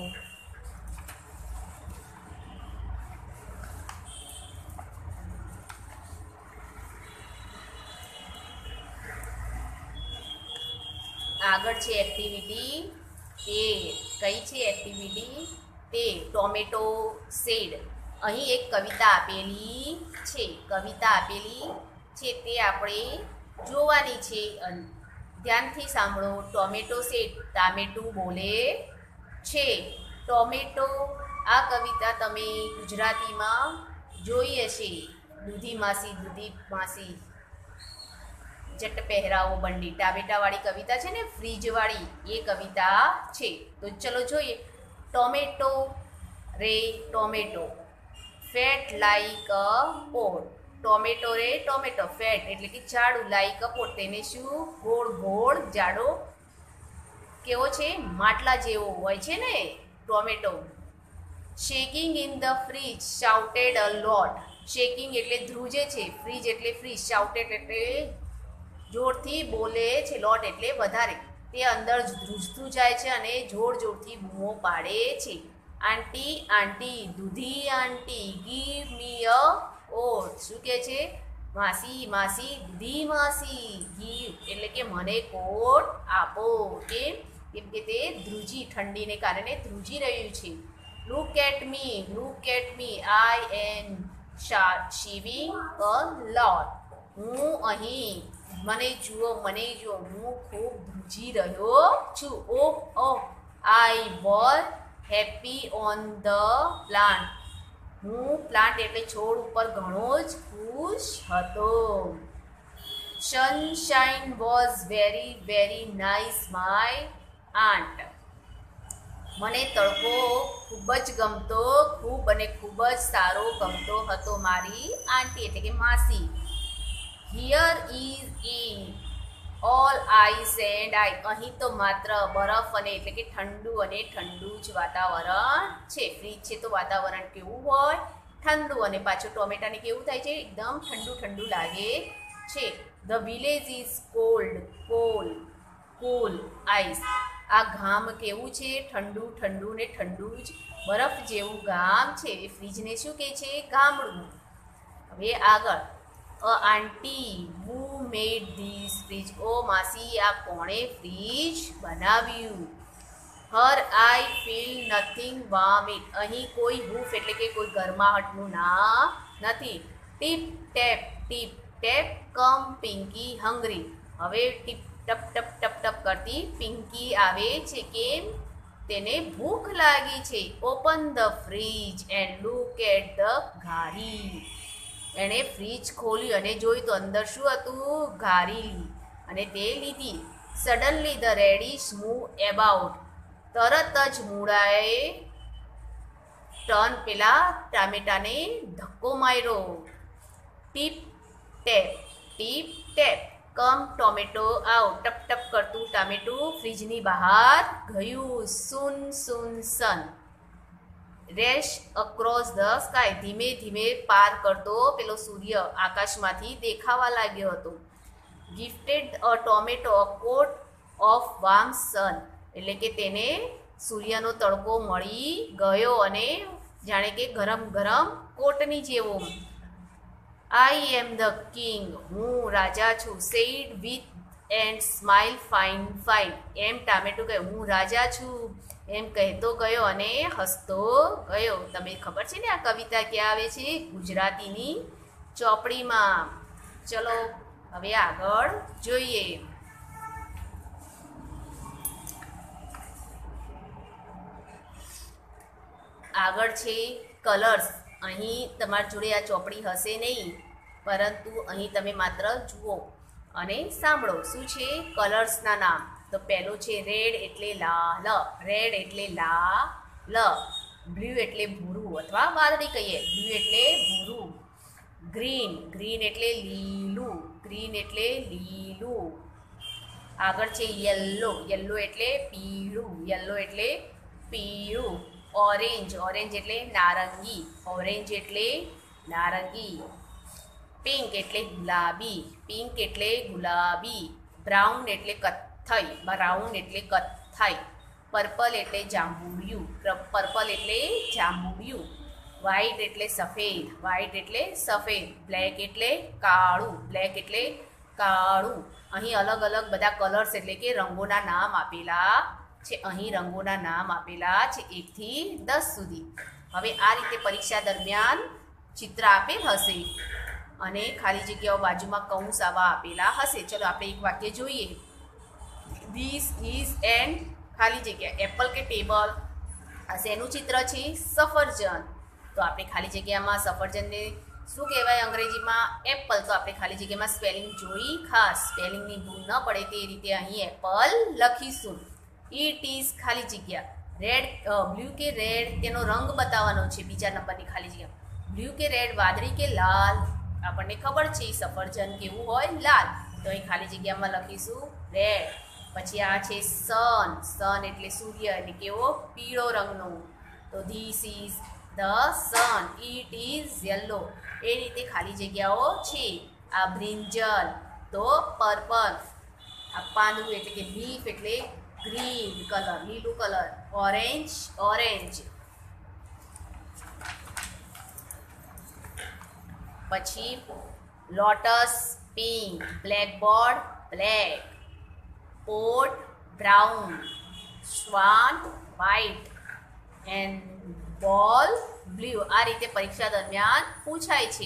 આગળ છે એક્ટિવિટી તેર. કઈ છે એક્ટિવિટી તેર? Tomato shed. અહીં એક કવિતા આપેલી છે. કવિતા આપેલી છે તે આપણે જોવાની છે. ધ્યાનથી સાંભળો. Tomato shade. ટામેટું બોલે છે. ટોમેટો આ કવિતા તમે ગુજરાતીમાં જોઈ હશે. દૂધી માસી દૂધી માસી જટ પહેરાવો બંડી. ટામેટાવાળી કવિતા છે ને, ફ્રીજવાળી, એ કવિતા છે. તો ચલો જોઈએ. Tomato red tomato, fat like a pot. Tomato red tomato, fat એટલે કે જાડું, લાઈક અ પોટ તેને શું? ગોળ ગોળ જાડો કેવો છે? માટલા જેવો હોય છે ને tomato. Shaking in the fridge shouted a lot. Shaking એટલે ધ્રુજે છે, ફ્રીજ એટલે ફ્રીજ, શાઉટેડ એટલે જોરથી બોલે છે, લોટ એટલે વધારે. તે અંદર ધ્રુજતું જાય છે અને જોર જોરથી બૂમો પાડે છે. આંટી આંટી દૂધી આંટી, ગીવ મી અ ઓટ. શું કહે છે? માસી માસી દૂધી માસી, ગીવ એટલે કે મને કોટ આપો. કેમ? કેમ કે તે ધ્રુજી, ઠંડીને કારણે ધ્રુજી રહ્યું છે. Look at me look at me I am shivering a lot. હું અહીં, મને જુઓ મને જુઓ, હું ખૂબ ધ્રુજી રહ્યો છું. Oh oh I was happy on the plant. હું પ્લાન્ટ એટલે છોડ ઉપર ઘણો જ ખુશ હતો. Sunshine was very very nice my aunt. મને તડકો ખૂબ જ ગમતો, ખૂબ અને ખૂબ જ સારો ગમતો હતો મારી આંટી એટલે કે માસી. Here is in all ice and I, અહીં તો માત્ર બરફ અને એટલે કે ઠંડુ અને ઠંડુ જ વાતાવરણ છે. ફ્રીજ છે તો વાતાવરણ કેવું હોય? ઠંડુ. અને પાછું ટોમેટાને કેવું થાય છે? એકદમ ઠંડુ ઠંડુ લાગે છે. The village is cold, cold cold ice, આ ગામ કેવું છે? ઠંડુ ઠંડુ ને ઠંડુ જ બરફ જેવું ગામ છે. એ ફ્રીજને શું કહે છે? ગામડું. હવે આગળ, અ આંટી હુ મેડ ધીસ ફ્રીજ, ઓ માસી આ કોણે ફ્રીજ બનાવ્યું? Here I feel nothing warm it, અહીં કોઈ હૂફ એટલે કે કોઈ ગરમાહટનું નામ નથી. Tip tap tip tap come Pinky hungry, હવે ટીપ ટપ ટપ ટપ ટપ કરતી પિંકી આવે છે. કેમ? તેને ભૂખ લાગી છે. Open the fridge and look at the ghari, એણે ફ્રીજ ખોલ્યું અને જોયું તો અંદર શું હતું? ઘારી, અને તે લીધી. Suddenly the radish move about, તરત જ મૂળાએ ટર્ન પેલા ટામેટાને ધક્કો માર્યો. Tip tap tip tap come tomato out, ટપ ટપ કરતું ટામેટું ફ્રીજની બહાર ગયું. Soon soon sun rays across the sky, ધીમે ધીમે પાર કરતો પેલો સૂર્ય આકાશમાંથી દેખાવા લાગ્યો હતો. Gifted a tomato a coat of warm sun, એટલે કે તેને સૂર્યનો તડકો મળી ગયો અને જાણે કે ગરમ ગરમ કોટની જેવો. આઈ એમ ધ કિંગ, હું રાજા છું. Said with and smile fine fine, એમ ટામેટું કહે હું રાજા છું એમ કહેતો ગયો અને હસતો ગયો. તમને ખબર છે ને આ કવિતા ક્યાં આવે છે? ગુજરાતીની ચોપડીમાં. ચલો હવે આગળ જોઈએ. આગળ છે કલર્સ. અહીં તમારી જોડે આ ચોપડી હશે નહીં, પરંતુ અહીં તમે માત્ર જુઓ અને સાંભળો. શું છે? કલર્સના નામ. તો પહેલો છે રેડ એટલે લાલ, રેડ એટલે લાલ. બ્લુ એટલે ભૂરું અથવા વાદળી કહીએ, બ્લુ એટલે ભૂરું. ગ્રીન, ગ્રીન એટલે લીલું, ગ્રીન એટલે લીલું. આગળ છે યલો, યલો એટલે પીળું, યલો એટલે પીળું. ઓરેન્જ, ઓરેન્જ એટલે નારંગી, ઓરેન્જ એટલે નારંગી. પિંક એટલે ગુલાબી, પિંક એટલે ગુલાબી. બ્રાઉન એટલે કથ્થઈ, બ્રાઉન એટલે કથ્થઈ. પર્પલ એટલે જાંબુડિયું, પર્પલ એટલે જાંબુડિયું. વ્હાઈટ એટલે સફેદ, વ્હાઈટ એટલે સફેદ. બ્લેક એટલે કાળું, બ્લેક એટલે કાળું. અહીં અલગ અલગ બધા કલર્સ એટલે કે રંગોના નામ આપેલા છે. અહીં રંગોના નામ આપેલા છે એકથી દસ સુધી. હવે આ રીતે પરીક્ષા દરમિયાન ચિત્ર આપેલ હશે અને ખાલી જગ્યાઓ બાજુમાં કૌંસ આવા આપેલા હશે. ચલો આપણે એક વાક્ય જોઈએ. ધીસ ઇઝ એન્ડ ખાલી જગ્યા એપલ કે ટેબલ, આ શેનું ચિત્ર છે? સફરજન. તો આપણે ખાલી જગ્યામાં સફરજનને શું કહેવાય અંગ્રેજીમાં? એપલ. તો આપણે ખાલી જગ્યામાં સ્પેલિંગ જોઈ ખાસ, સ્પેલિંગની ભૂલ ન પડે તે રીતે અહીં એપલ લખીશું. ઇટ ઇઝ ખાલી જગ્યા રેડ, બ્લુ કે રેડ તેનો રંગ બતાવવાનો છે. બીજા નંબરની ખાલી જગ્યા બ્લુ કે રેડ, વાદળી કે લાલ. આપણને ખબર છે સફરજન કેવું હોય? લાલ. તો અહીં ખાલી જગ્યામાં લખીશું રેડ. પછી આ છે સન, સન એટલે સૂર્ય એટલે કેવો? પીળો રંગનો. તો this is the sun, it is yellow. એ રીતે ખાલી જગ્યાઓ છે. આ બ્રિંજલ, તો પર્પલ. આ પાંદડું એટલે કે લીફ એટલે ગ્રીન કલર, લીલું કલર. Orange, orange. પછી lotus pink, blackboard black, pot brown, swan white and ball blue. આ રીતે પરીક્ષા દરમિયાન પૂછાય છે.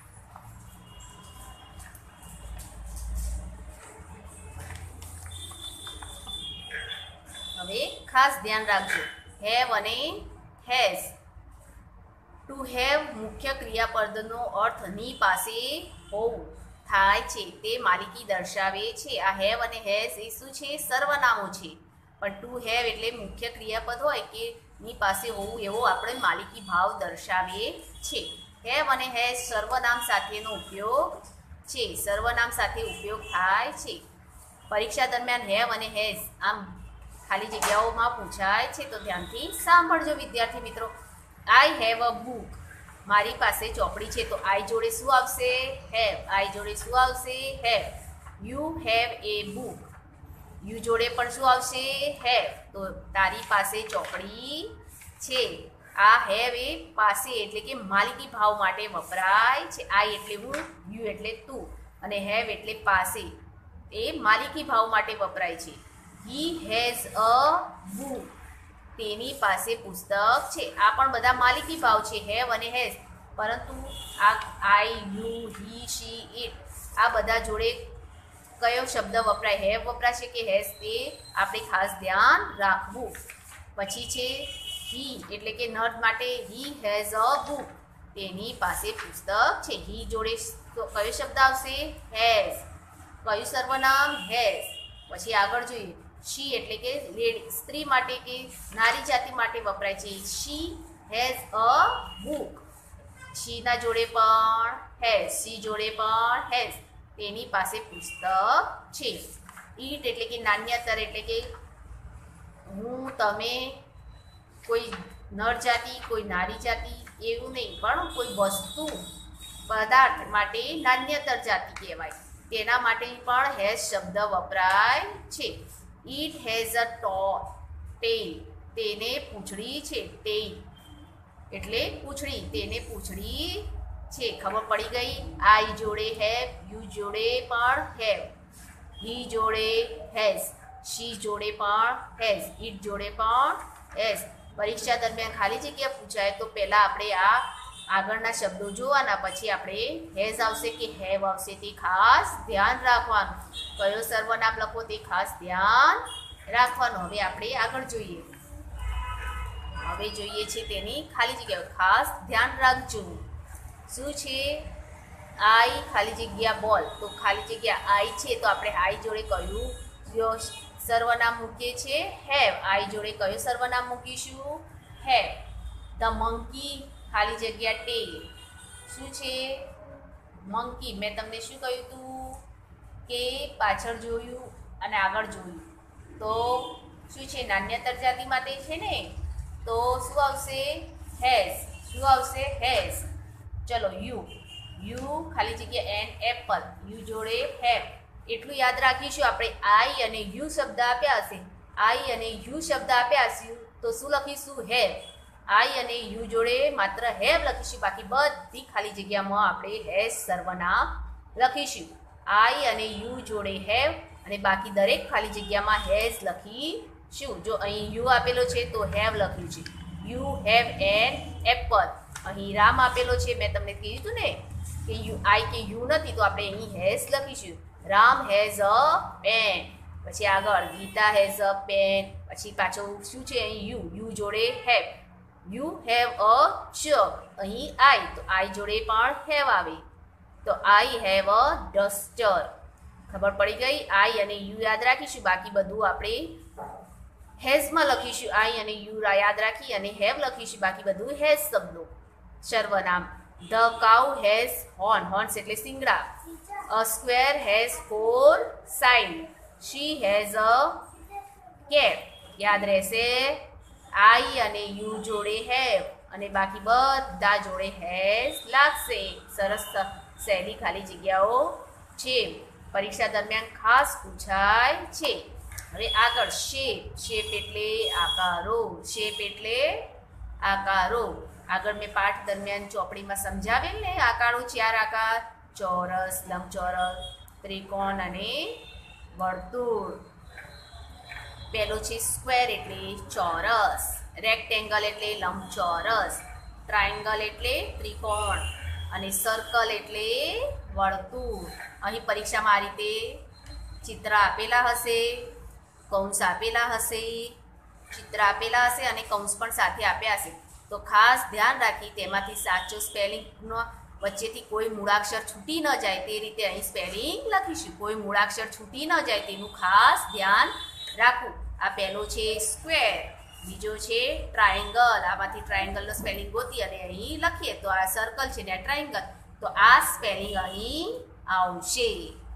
હવે ખાસ ધ્યાન રાખજો, હેવ અને હેઝ. ટુ હેવ મુખ્ય ક્રિયાપદનો અર્થ ની પાસે હોવું થાય છે, તે માલિકી દર્શાવે છે. આ હેવ અને હેઝ એ શું છે? સર્વનામો છે. પણ ટુ હેવ એટલે મુખ્ય ક્રિયાપદ હોય કે ની પાસે હોવું એવો આપણે માલિકી ભાવ દર્શાવીએ છીએ. હેવ અને હેઝ સર્વનામ સાથેનો ઉપયોગ છે. સર્વનામ સાથે ઉપયોગ થાય છે. પરીક્ષા દરમિયાન હેવ અને હેઝ આમ ખાલી જગ્યાઓમાં પૂછાય છે, તો ધ્યાનથી સાંભળજો વિદ્યાર્થી મિત્રો. આઈ હેવ અ બુક, મારી પાસે ચોપડી છે, તો આઈ જોડે શું આવશે? હેવ. આઈ જોડે શું આવશે? Have. You have a book, you જોડે પણ શું આવશે? હેવ. તો તારી પાસે ચોપડી છે. આ હેવ એ પાસે એટલે કે માલિકી ભાવ માટે વપરાય છે. આઈ એટલે હું, યુ એટલે તું, અને હેવ એટલે પાસે, એ માલિકી ભાવ માટે વપરાય છે. હી હેઝ અ બુક, તેની પાસે પુસ્તક છે. આ પણ બધા માલિકી ભાવ છે, હેવ અને હેઝ. પરંતુ આ આઈ, યુ, હી, શી, ઇટ આ બધા જોડે કયો શબ્દ વપરાય? હેવ વપરાશે કે હેઝ, તે આપણે ખાસ ધ્યાન રાખવું. પછી છે હી એટલે કે નર માટે હી હેઝ અ બુક, તેની પાસે પુસ્તક છે. હી જોડે કયો શબ્દ આવશે? હેઝ. કયું સર્વનામ? હેઝ. પછી આગળ જોઈએ શી એટલે કે લેડી, સ્ત્રી માટે કે નારી જાતિ માટે વપરાય છે. શી હેઝ અ બુક, શીના જોડે પણ હેઝ, શી જોડે પણ હેઝ, તેની પાસે પુસ્તક છે. ઈટ એટલે કે નાન્યતર એટલે કે હું, તમે, કોઈ નર જાતિ, કોઈ નારી જાતિ એવું નહીં, પણ કોઈ વસ્તુ પદાર્થ માટે નાન્યતર જાતિ કહેવાય. તેના માટે પણ હેઝ શબ્દ વપરાય છે. ઇટ હેઝ અ ટો ટેલ, તેને પૂંછડી છે. ટેલ એટલે પૂંછડી, તેને પૂંછડી છે. ખબર પડી ગઈ? આઈ જોડે હેવ, યુ જોડે પણ હેવ, હી જોડે હેઝ, શી જોડે પણ હેઝ, ઇટ જોડે પણ હેઝ. પરીક્ષા દરમિયાન ખાલી જગ્યા પૂછાય તો પહેલાં આપણે આ આગળના શબ્દો જોવાના, પછી આપણે હેઝ આવશે કે હેવ આવશે તે ખાસ ધ્યાન રાખવાનું. કયો સર્વનામ લખો તે ખાસ ધ્યાન રાખવાનું. હવે આપણે આગળ જોઈએ. હવે જોઈએ છે તેની ખાલી જગ્યા, ખાસ ધ્યાન રાખજો. શું છે? આઈ ખાલી જગ્યા બોલ, તો ખાલી જગ્યા આઈ છે, તો આપણે આઈ જોડે કયું સર્વનામ મૂકીએ છીએ? હેવ. આઈ જોડે કયું સર્વનામ મૂકીશું? હેવ. ધ મંકી ખાલી જગ્યા ટેલ, શું છે? મંકી. મેં તમને શું કહ્યું હતું કે પાછળ જોયું અને આગળ જોયું તો શું છે? નાન્યતર જાતિ માટે છે ને, તો શું આવશે? હેઝ. શું આવશે? હેઝ. ચલો યુ, યુ ખાલી જગ્યા એન એપલ, યુ જોડે હેવ. એટલું યાદ રાખીશું આપણે. આઈ અને યુ શબ્દ આપ્યા હશે, આઈ અને યુ શબ્દ આપ્યા હશે તો શું લખીશું? હેવ. આઈ અને યુ જોડે માત્ર હેવ લખીશું, બાકી બધી ખાલી જગ્યામાં આપણે હેઝ સર્વનામ લખીશું. આઈ અને યુ જોડે હેવ અને બાકી દરેક ખાલી જગ્યામાં હેઝ લખીશું. જો અહીં યુ આપેલો છે તો હેવ લખ્યું છે. You have an apple. અહીં રામ આપેલો છે, મેં તમને કીધું ને કે યુ આઈ કે યુ નથી, તો આપણે અહીં હેઝ લખીશું. Ram has a pen. પછી આગળ ગીતા હેઝ અ પેન. પછી પાછું શું છે? અહીં યુ, યુ જોડે have. You have a shirt, અહીં આઈ, તો આઈ જોડે પણ હેવ આવે, તો આઈ હેવ અ ડસ્ટર. ખબર પડી ગઈ? આઈ અને યુ યાદ રાખીશું, બાકી બધું આપણે હેઝમાં લખીશું. આઈ અને યુ યાદ રાખી અને હેવ લખીશું, બાકી બધું હેઝ શબ્દો. સર્વનામ. The cow has horn, horns એટલે શિંગડા. A square has four side. She has a cat. યાદ રહેશે? આઈ અને યુ જોડે હેવ અને બાકી બધા જોડે હેઝ લાગશે. સરસ સહેલી ખાલી જગ્યાઓ છે, પરીક્ષા દરમિયાન ખાસ પૂછાય છે. હવે આગળ શેપ. શેપ એટલે આકારો. શેપ એટલે આકારો. આગળ મેં પાઠ દરમિયાન ચોપડીમાં સમજાવેલ ને આકારો, ચાર આકાર: ચોરસ, લંબચોરસ, ત્રિકોણ અને વર્તુળ. પહેલો છે સ્ક્વેર એટલે ચોરસ, રેક્ટેંગલ એટલે લંબચોરસ, ટ્રાયંગલ એટલે ત્રિકોણ અને સર્કલ એટલે વર્તુળ. અહીં પરીક્ષામાં આ રીતે ચિત્ર આપેલા હશે, કૌંસ આપેલા હશે, ચિત્ર આપેલા હશે અને કૌંસ પણ સાથે આપ્યા હશે. તો ખાસ ધ્યાન રાખી તેમાંથી સાચો સ્પેલિંગનો વચ્ચેથી કોઈ મૂળાક્ષર છૂટી ન જાય તે રીતે અહીં સ્પેલિંગ લખીશું. કોઈ મૂળાક્ષર છૂટી ન જાય તેનું ખાસ ધ્યાન રાખવું. આ પહેલો છે સ્ક્વેર, બીજો છે ટ્રાયેંગલ. આમાંથી ટ્રાયેંગલનો સ્પેલિંગ ગોતી અને અહીં લખીએ તો આ સર્કલ છે ને આ ટ્રાયેંગલ, તો આ સ્પેલિંગ અહીં આવશે.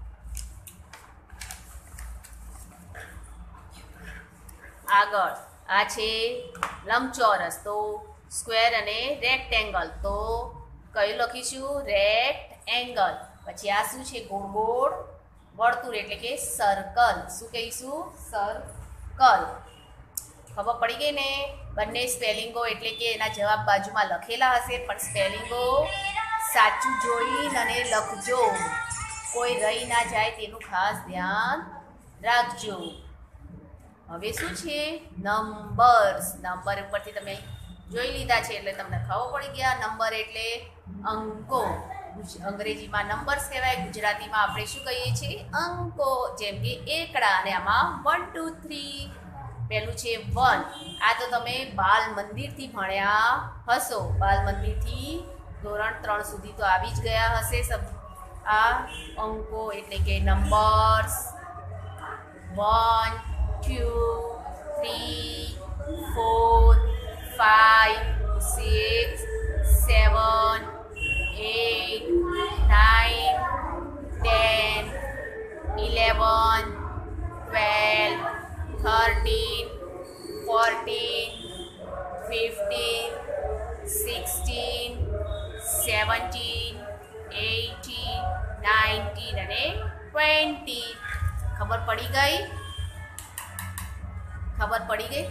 આગળ આ છે લંબચોરસ, તો સ્ક્વેર અને રેક્ટેંગલ, તો કયું લખીશું? રેક્ટેંગલ. પછી આ શું છે? ગોળ ગોળ વર્તુળ એટલે કે સર્કલ. શું કહીશું? સર્કલ. ખબર પડી ગઈ ને? બંને સ્પેલિંગો એટલે કે એના જવાબ બાજુમાં લખેલા હશે, પણ સ્પેલિંગો સાચું જોઈને અને લખજો, કોઈ રહી ના જાય તેનું ખાસ ધ્યાન રાખજો. હવે શું છે? નંબર્સ. નંબર ઉપરથી તમે જોઈ લીધા છે એટલે તમને ખબર પડી ગયા. નંબર એટલે અંકો. અંગ્રેજીમાં નંબર્સ કહેવાય, ગુજરાતીમાં આપણે શું કહીએ છીએ? અંકો. જેમ કે એકડા, અને આમાં વન ટુ થ્રી. પહેલું છે વન. આ તો તમે બાલ મંદિરથી ભણ્યા હશો. બાલ મંદિરથી ધોરણ ત્રણ સુધી તો આવી જ ગયા હશે સબ. આ અંકો એટલે કે numbers. One, two, three, four, five, six, seven, eight, nine, ten, eleven, twelve, thirteen, fourteen, fifteen, sixteen, seventeen, eighteen, nineteen અને ટ્વેન્ટી. ખબર પડી ગઈ? ખબર પડી ગઈ?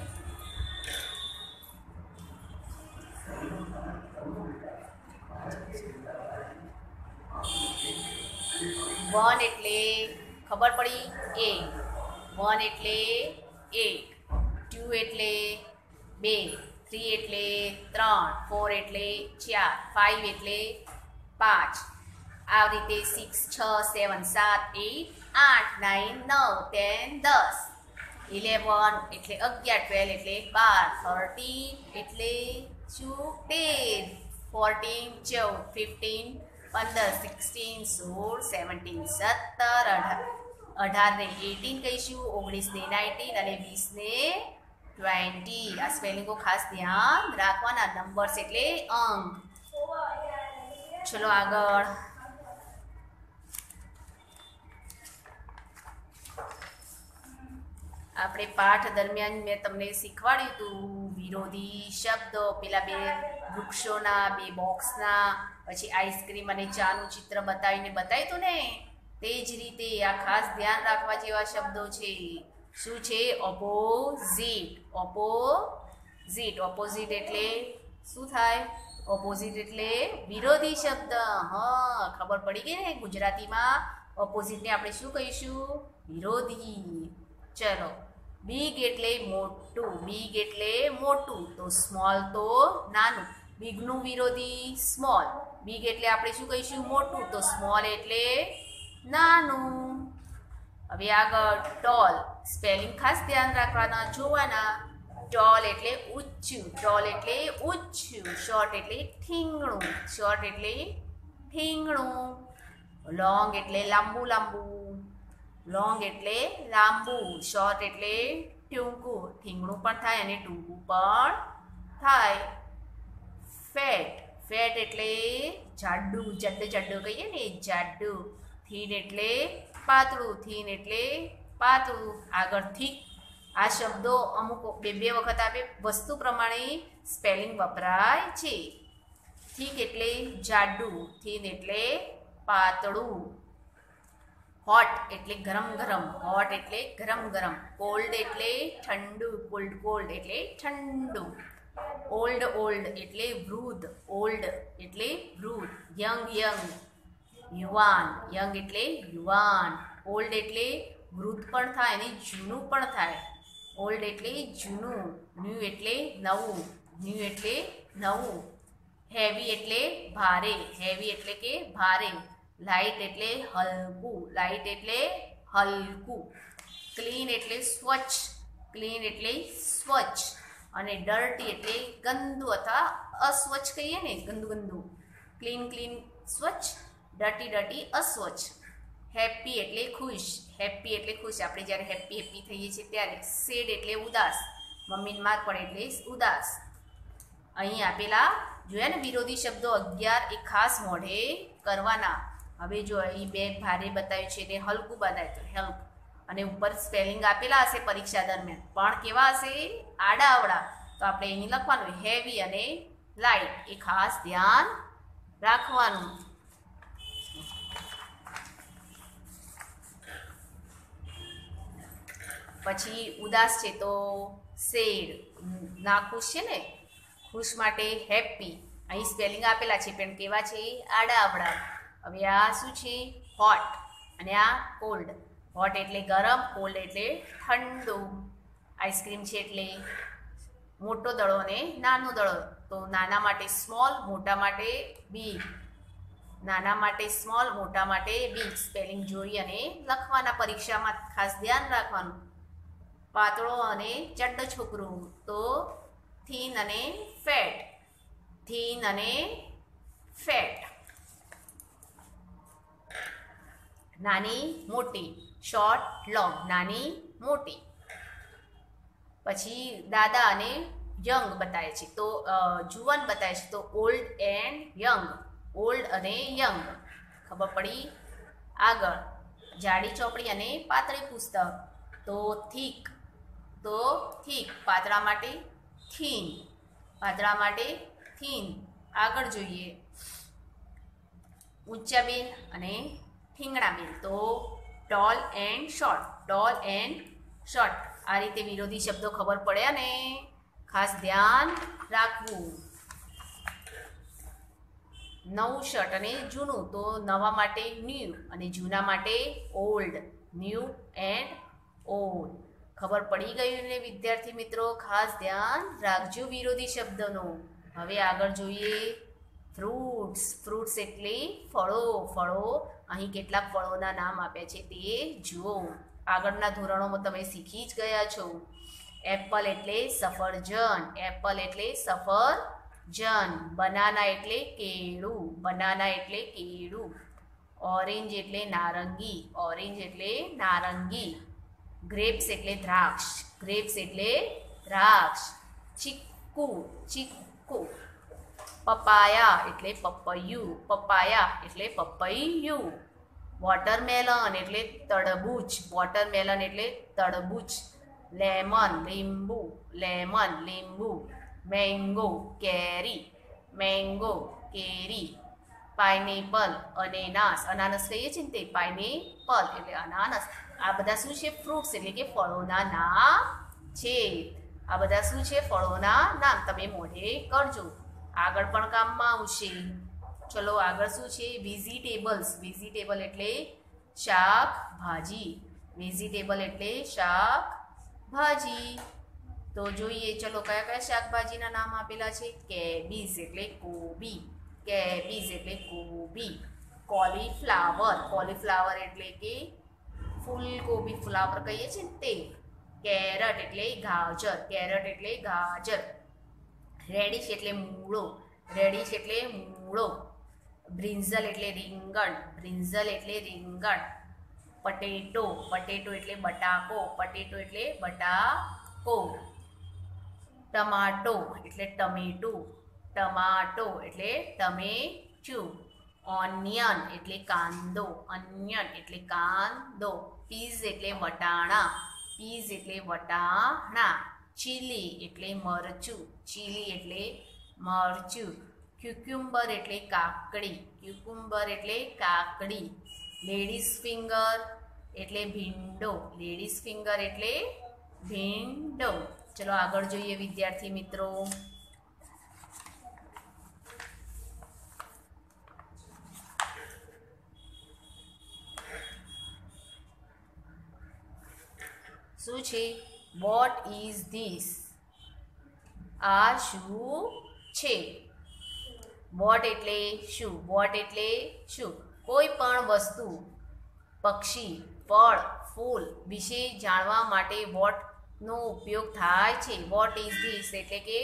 વન એટલે ખબર પડી? એક. વન એટલે એક, ટુ એટલે બે, થ્રી એટલે ત્રણ, ફોર એટલે ચાર, ફાઈવ એટલે પાંચ. આ રીતે સિક્સ, છ, સેવન, સાત, એટ, આઠ, નાઇન, નવ, ટેન, દસ, ઇલેવન એટલે અગિયાર, ટ્વેલ્વ એટલે બાર, થર્ટીન એટલે શું? તેર, ફોર્ટીન ચૌદ, ફિફ્ટીન પંદર, સિક્સટીન સોળ, સેવન્ટીન સત્તર, અઢાર, અઢારને એટીન કહીશું, ઓગણીસને નાઇન્ટીન અને વીસને ટ્વેન્ટી. આ સ્પેલિંગો ખાસ ધ્યાન રાખવાના. નંબર્સ એટલે અંક. ચલો આગળ. આપણે પાઠ દરમિયાન મેં તમને શીખવાડ્યું હતું વિરોધી શબ્દો, પેલા બે વૃક્ષોના, બે બોક્સના, પછી આઈસ્ક્રીમ અને ચાનું ચિત્ર બતાવીને બતાવ્યું હતું ને, તે જ રીતે આ ખાસ ધ્યાન રાખવા જેવા શબ્દો છે. શું છે? ઓપોઝિટ. ઓપોઝિટ. ઓપોઝિટ એટલે શું થાય? ઓપોઝિટ એટલે વિરોધી શબ્દ. હા, ખબર પડી ગઈ ને? ગુજરાતીમાં ઓપોઝિટને આપણે શું કહીશું? વિરોધી. ચલો. બિગ એટલે મોટું. બિગ એટલે મોટું, તો સ્મોલ તો નાનું. બિગનું વિરોધી સ્મોલ. બિગ એટલે આપણે શું કહીશું? મોટું, તો સ્મોલ એટલે નાનું. હવે આગળ ટોલ. સ્પેલિંગ ખાસ ધ્યાન રાખવાના, જોવાના. ટોલ એટલે ઊંચું. ટોલ એટલે ઊંચું. શોર્ટ એટલે ઠીંગણું. શોર્ટ એટલે ઠીંગણું. લોંગ એટલે લાંબુ લાંબુ. લોંગ એટલે લાંબુ. શોર્ટ એટલે ટૂંકું. ઠીંગણું પણ થાય અને ટૂંકું પણ થાય. ફેટ. ફેટ એટલે જાડું. જાડું જાડું કહીએ ને, જાડું. થીન એટલે પાતળું. થીન એટલે પાતળું. આગળ થીક. આ શબ્દો અમુક બે બે વખત આવે, વસ્તુ પ્રમાણે સ્પેલિંગ વપરાય છે. થીક એટલે જાડું. થીન એટલે પાતળું. હોટ એટલે ગરમ ગરમ. હોટ એટલે ગરમ ગરમ. કોલ્ડ એટલે ઠંડુ. કોલ્ડ કોલ્ડ એટલે ઠંડુ. ઓલ્ડ ઓલ્ડ એટલે વૃદ્ધ. ઓલ્ડ એટલે વૃદ્ધ. યંગ યંગ યુવાન. યંગ એટલે યુવાન. ઓલ્ડ એટલે વૃદ્ધ પણ થાય અને જૂનું પણ થાય. ઓલ્ડ એટલે જૂનું. ન્યૂ એટલે નવું. ન્યૂ એટલે નવું. હેવી એટલે ભારે. હેવી એટલે કે ભારે. લાઇટ એટલે હલકું. લાઇટ એટલે હલકું. ક્લીન એટલે સ્વચ્છ. ક્લીન એટલે સ્વચ્છ. અને ડર્ટી એટલે ગંદુ અથવા અસ્વચ્છ કહીએ ને, ગંદુ ગંદુ. ક્લીન ક્લીન સ્વચ્છ, ડર્ટી ડર્ટી અસ્વચ્છ. હેપી એટલે ખુશ, હેપી એટલે ખુશ. આપણે જ્યારે હેપી હેપી થઈએ છીએ ત્યારે. સેડ એટલે ઉદાસ, મમ્મીને માર પડે એટલે ઉદાસ. અહીં આપેલા જોયા ને વિરોધી શબ્દો અગિયાર એ ખાસ મોઢે કરવાના. હવે જો અહીં બે ભારે બતાવ્યું છે એટલે હલકું બતાવ્યું તો હેલ્પ, અને ઉપર સ્પેલિંગ આપેલા હશે પરીક્ષા દરમિયાન, પણ કેવા હશે? આડા અવળા. તો આપણે અહીં લખવાનું હેવી અને લાઇટ, એ ખાસ ધ્યાન રાખવાનું. પછી ઉદાસ છે તો સેડ, ના ખુશ છે ને, ખુશ માટે હેપી. અહીં સ્પેલિંગ આપેલા છે પણ કેવા છે? આડા અવળા. હવે આ શું છે? હોટ, અને આ કોલ્ડ. હોટ એટલે ગરમ, કોલ્ડ એટલે ઠંડુ. આઈસ્ક્રીમ છે એટલે મોટો દડો અને નાનો દડો. તો નાના માટે સ્મોલ, મોટા માટે બિગ. નાના માટે સ્મોલ, મોટા માટે બિગ. સ્પેલિંગ જોઈ અને લખવાના. પરીક્ષામાં ખાસ ધ્યાન રાખવાનું. પાતળો અને ચડ્ડો છોકરો તો થીન અને ફેટ, થીન અને ફેટ. નાની મોટી, શોર્ટ લોંગ, નાની મોટી. પછી દાદા અને યંગ બતાવે છે તો જુવાન બતાવે છે તો ઓલ્ડ એન્ડ યંગ, ઓલ્ડ અને યંગ. ખબર પડી? આગળ જાડી ચોપડી અને પાતળી પુસ્તક તો થીક, તો થીક. પાતળા માટે થીન, પાતળા માટે થીન. આગળ જોઈએ ઊંચા બેન અને ઠીંગણા બેન તો tall and short, tall and short. આ રીતે વિરોધી શબ્દો ખબર પડે અને ખાસ ધ્યાન રાખવું. નવું શર્ટ અને જૂનું તો નવા માટે ન્યૂ અને જૂના માટે ઓલ્ડ, ન્યૂ એન્ડ ઓલ્ડ. ખબર પડી ગયું ને વિદ્યાર્થી મિત્રો? ખાસ ધ્યાન રાખજો વિરોધી શબ્દોનું. હવે આગળ જોઈએ ફ્રૂટ્સ. ફ્રૂટ્સ એટલે ફળો, ફળો. અહીં કેટલાક ફળોના નામ આપ્યા છે તે જુઓ. આગળના ધોરણોમાં તમે શીખી જ ગયા છો. એપલ એટલે સફરજન, એપલ એટલે સફરજન. બનાના એટલે કેળું, બનાના એટલે કેળું. ઓરેન્જ એટલે નારંગી, ઓરેન્જ એટલે નારંગી. ગ્રેપ્સ એટલે દ્રાક્ષ, ગ્રેપ્સ એટલે દ્રાક્ષ. ચીકુ, ચીકુ. પપાયા એટલે પપૈયું, પપાયા એટલે પપૈયું. વોટરમેલન એટલે તરબૂચ, વોટરમેલન એટલે તરબૂચ. લેમન લીંબુ, લેમન લીંબુ. મેંગો કેરી, મેંગો કેરી. પાઇનેપલ અનાનસ, અનાનસ કહીએ છીએ ને તે પાઇનેપલ એટલે અનાનસ. આ બધા શું છે? ફ્રૂટ્સ એટલે કે ફળોના નામ છે. આ બધા શું છે? ફળોના નામ. તમે મોઢે કરજો, આગળ પણ કામમાં આવશે. ચલો આગળ શું છે? વેજીટેબલ્સ. વેજીટેબલ એટલે શાકભાજી, વેજીટેબલ એટલે શાકભાજી. તો જોઈએ ચલો કયા કયા શાકભાજીના નામ આપેલા છે? કેબીજ એટલે કોબી, કેબીજ એટલે કોબી. કોલીફ્લાવર, કોલીફ્લાવર એટલે કે ફૂલગોબી, ફ્લાવર કહીએ છીએ ને તે. કેરટ એટલે ગાજર, કેરટ એટલે ગાજર. રેડિશ એટલે મૂળો, રેડિશ એટલે મૂળો. બ્રિંજલ એટલે રીંગણ, બ્રિંજલ એટલે રીંગણ. પટેટો, પટેટો એટલે બટાકો, પટેટો એટલે બટાકો. ટમાટો એટલે ટમેટું, ટમાટો એટલે ટમેચું. ઓનિયન એટલે કાંદો, ઓનિયન એટલે કાંદો. પીઝ એટલે વટાણા, પીઝ એટલે વટાણા. ચીલી એટલે મરચું, ચીલી એટલે મરચું. ક્યુક્યુમ્બર એટલે કાકડી, ક્યુક્યુમ્બર એટલે કાકડી. લેડીઝ ફિંગર એટલે ભીંડો, લેડીઝ ફિંગર એટલે ભીંડો. ચલો આગળ જોઈએ વિદ્યાર્થી મિત્રો. શું છે? What is this? આ શું છે? વોટ એટલે શું? વોટ એટલે શું? કોઈ પણ વસ્તુ, પક્ષી, ફળ, ફૂલ વિશે જાણવા માટે વોટનો ઉપયોગ થાય છે. વોટ ઇઝ ધીસ એટલે કે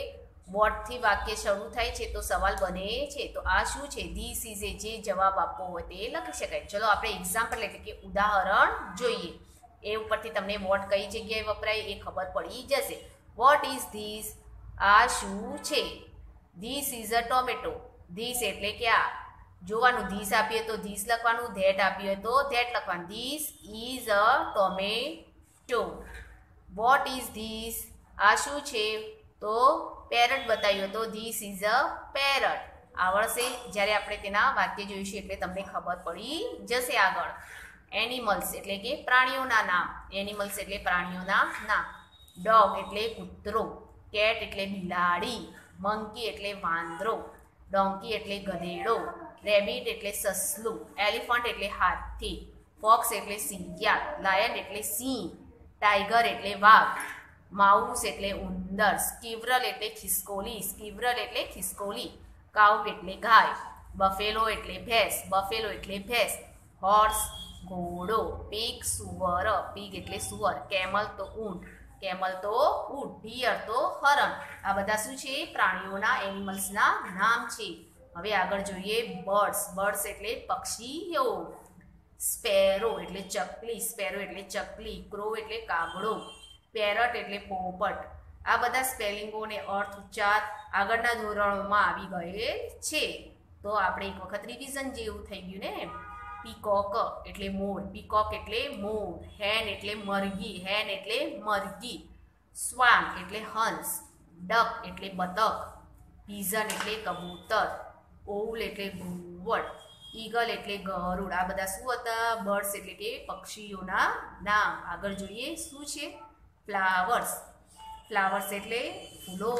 વોટ થી વાક્ય શરૂ થાય છે તો સવાલ બને છે. તો આ શું છે? This is a. જે જવાબ આપવો હોય તે લખી શકાય. ચલો આપણે એક્ઝામ્પલ એટલે કે ઉદાહરણ જોઈએ. એ ઉપરથી તમને વોટ કઈ જગ્યાએ વપરાય એ ખબર પડી જશે. What is this? આ શું છે? This is a tomato. This એટલે કે આ. જોવાનું, ધીસ આપીએ તો ધીસ લખવાનું, ધેટ આપીએ તો ધેટ લખવાનું. This is a tomato. What is this? આ શું છે? તો પેરટ બતાવ્યો તો ધીસ ઇઝ અ પેરટ. આવડશે જ્યારે આપણે તેના વાક્ય જોઈશું એટલે તમને ખબર પડી જશે આગળ. એનિમલ્સ એટલે કે પ્રાણીઓના નામ. એનિમલ્સ એટલે પ્રાણીઓના નામ. ડોગ એટલે કૂતરો. કેટ એટલે બિલાડી. મંકી એટલે વાંદરો. ડોંકી એટલે ગધેડો. રેબિટ એટલે સસલું. એલિફન્ટ એટલે હાથી. ફોક્સ એટલે શિયાળ. લાયન એટલે સિંહ. ટાઈગર એટલે વાઘ. માઉસ એટલે ઉંદર. સ્કિવરલ એટલે ખિસકોલી. સ્કિવરલ એટલે ખિસકોલી. કાઉ એટલે ગાય. બફેલો એટલે ભેંસ. બફેલો એટલે ભેંસ. હોર્સ ઘોડો. પીગ સુવર. પીગ એટલે સુવર. કેમલ તો ઊંટ. કેમલ તો ઊંટ. ડિયર તો હરણ. આ બધા શું છે? પ્રાણીઓના એનિમલ્સના નામ છે. હવે આગળ જોઈએ બર્ડ્સ. બર્ડ્સ એટલે પક્ષીઓ. સ્પેરો એટલે ચકલી. સ્પેરો એટલે ચકલી. ક્રો એટલે કાગડો. પેરટ એટલે પોપટ. આ બધા સ્પેલિંગો અને અર્થ ઉચ્ચાર આગળના ધોરણોમાં આવી ગયેલ છે. તો આપણે એક વખત રિવિઝન જેવું થઈ ગયું ને. પીકોક એટલે મોર. પીકોક એટલે મોર. હેન એટલે મરઘી. હેન એટલે મરઘી. સ્વાન એટલે હંસ. ડક એટલે બતક. પીઝન એટલે કબૂતર. ઓઉલ એટલે ઘુવડ. ઈગલ એટલે ગરુડ. આ બધા શું હતા? બર્ડ્સ એટલે કે પક્ષીઓના નામ. આગળ જોઈએ શું છે? ફ્લાવર્સ. ફ્લાવર્સ એટલે ફૂલો.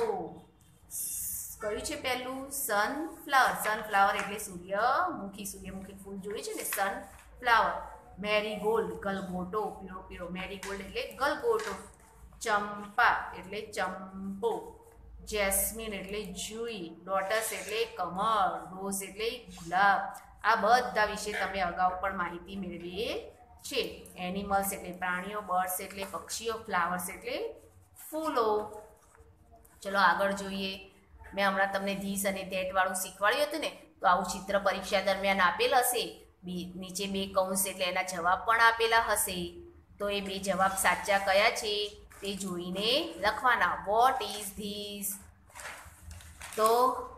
કયું છે પહેલું? સનફ્લાવર. સનફ્લાવર એટલે સૂર્યમુખી. સૂર્યમુખી ફૂલ જોઈએ છે ને, સનફ્લાવર. મેરીગોલ્ડ ગલગોટો. પીળો પીળો. મેરીગોલ્ડ એટલે ગલગોટો. ચંપા એટલે ચંપો. જેસ્મીન એટલે જુઈ. લોટસ એટલે કમળ. રોઝ એટલે ગુલાબ. આ બધા વિશે તમે અગાઉ પણ માહિતી મેળવી છે. એનિમલ્સ એટલે પ્રાણીઓ. બર્ડ્સ એટલે પક્ષીઓ. ફ્લાવર્સ એટલે ફૂલો. ચલો આગળ જોઈએ. મેં હમણાં તમને ધીસ અને ધેટ વાળું શીખવાડ્યું હતું ને, તો આવું ચિત્ર પરીક્ષા દરમિયાન આપેલ હશે. નીચે બે કૌંસ એટલે એના જવાબ પણ આપેલા હશે. તો એ બે જવાબ સાચા કયા છે તે જોઈને લખવાના. What is this? તો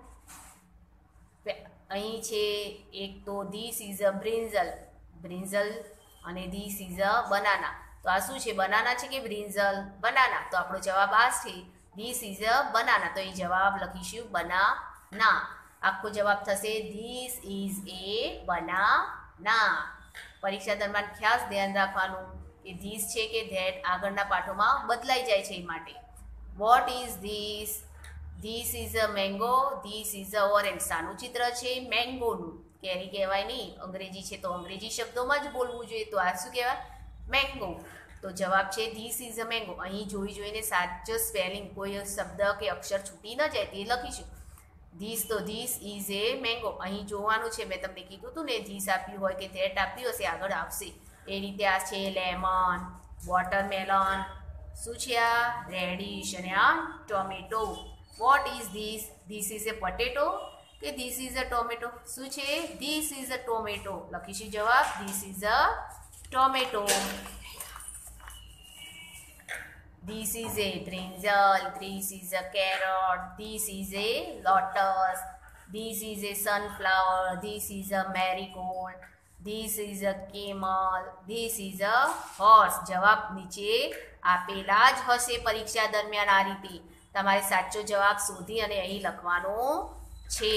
અહીં છે એક તો ધીસ ઇઝ અ બ્રિન્જલ. બ્રિન્જલ અને ધીસ ઇઝ અ બનાના. તો આ શું છે? બનાના છે કે બ્રિન્જલ? બનાના. તો આપણો જવાબ આ છે. This is a banana. તો એ જવાબ લખીશું બનાના. આખો જવાબ થશે ધીસ ઇઝ એ બનાના. પરીક્ષા દરમિયાન ખાસ ધ્યાન રાખવાનું કે ધીસ છે કે ધેટ આગળના પાઠોમાં બદલાઈ જાય છે. એ માટે what is this? This is a mango. This is a orange. શાનું ચિત્ર છે? મેંગોનું. કેરી કહેવાય નહીં, અંગ્રેજી છે તો અંગ્રેજી શબ્દોમાં જ બોલવું જોઈએ. તો આ શું કહેવાય? મેંગો. તો જવાબ છે ધીસ ઇઝ અ મેંગો. અહીં જોઈ જોઈને સાચો સ્પેલિંગ, કોઈ શબ્દ કે અક્ષર છૂટી ન જાય તે લખીશું. ધીસ તો ધીસ ઇઝ એ મેંગો. અહીં જોવાનું છે, મેં તમને કીધું હતું ને, ધીસ આપ્યું હોય કે ધેટ આપ્યું હશે આગળ આવશે. એ રીતે આ છે લેમન, વોટરમેલન. શું છે આ? રેડિશ. અને આ tomato. What is this? This is a potato કે ધીસ ઇઝ અ ટોમેટો? શું છે? This is a tomato. લખીશું જવાબ this is a tomato. This is a brinjal. This is a carrot. This is a lotus. This is a sunflower. This is a marigold. This is a camel. This is a horse. જવાબ નીચે આપેલા જ હશે પરીક્ષા દરમિયાન. આ રીતે તમારે સાચો જવાબ શોધી અને અહીં લખવાનો છે.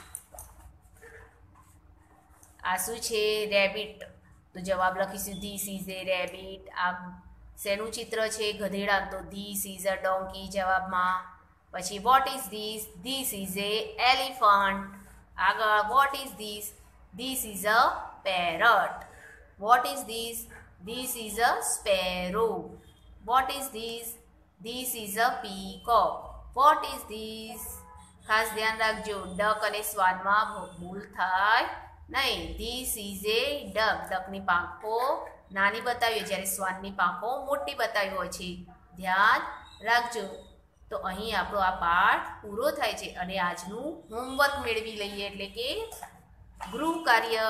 આ શું છે? રેબિટ. તો જવાબ લખીશું ધીસ ઇઝ એ રેબિટ. આ શેનું ચિત્ર છે? ગધેડા. તો ધીસ ઇઝ અ ડોંકી જવાબમાં. પછી what is this? This is a elephant. આગળ what is this? This is a parrot. What is this? This is a sparrow. What is this? This is a peacock. What is this? ખાસ ધ્યાન રાખજો, duck અને સ્વાનમાં ભૂલ થાય નહીં. This is a duck. ડકની પાંખો નાની બતાવી, જ્યારે શ્વાનની પાંખો મોટી બતાવી હોય છે. ધ્યાન રાખજો. તો અહીં આપણો આ પાઠ પૂરો થાય છે અને આજનું હોમવર્ક મેળવી લઈએ, એટલે કે ગૃહ કાર્ય.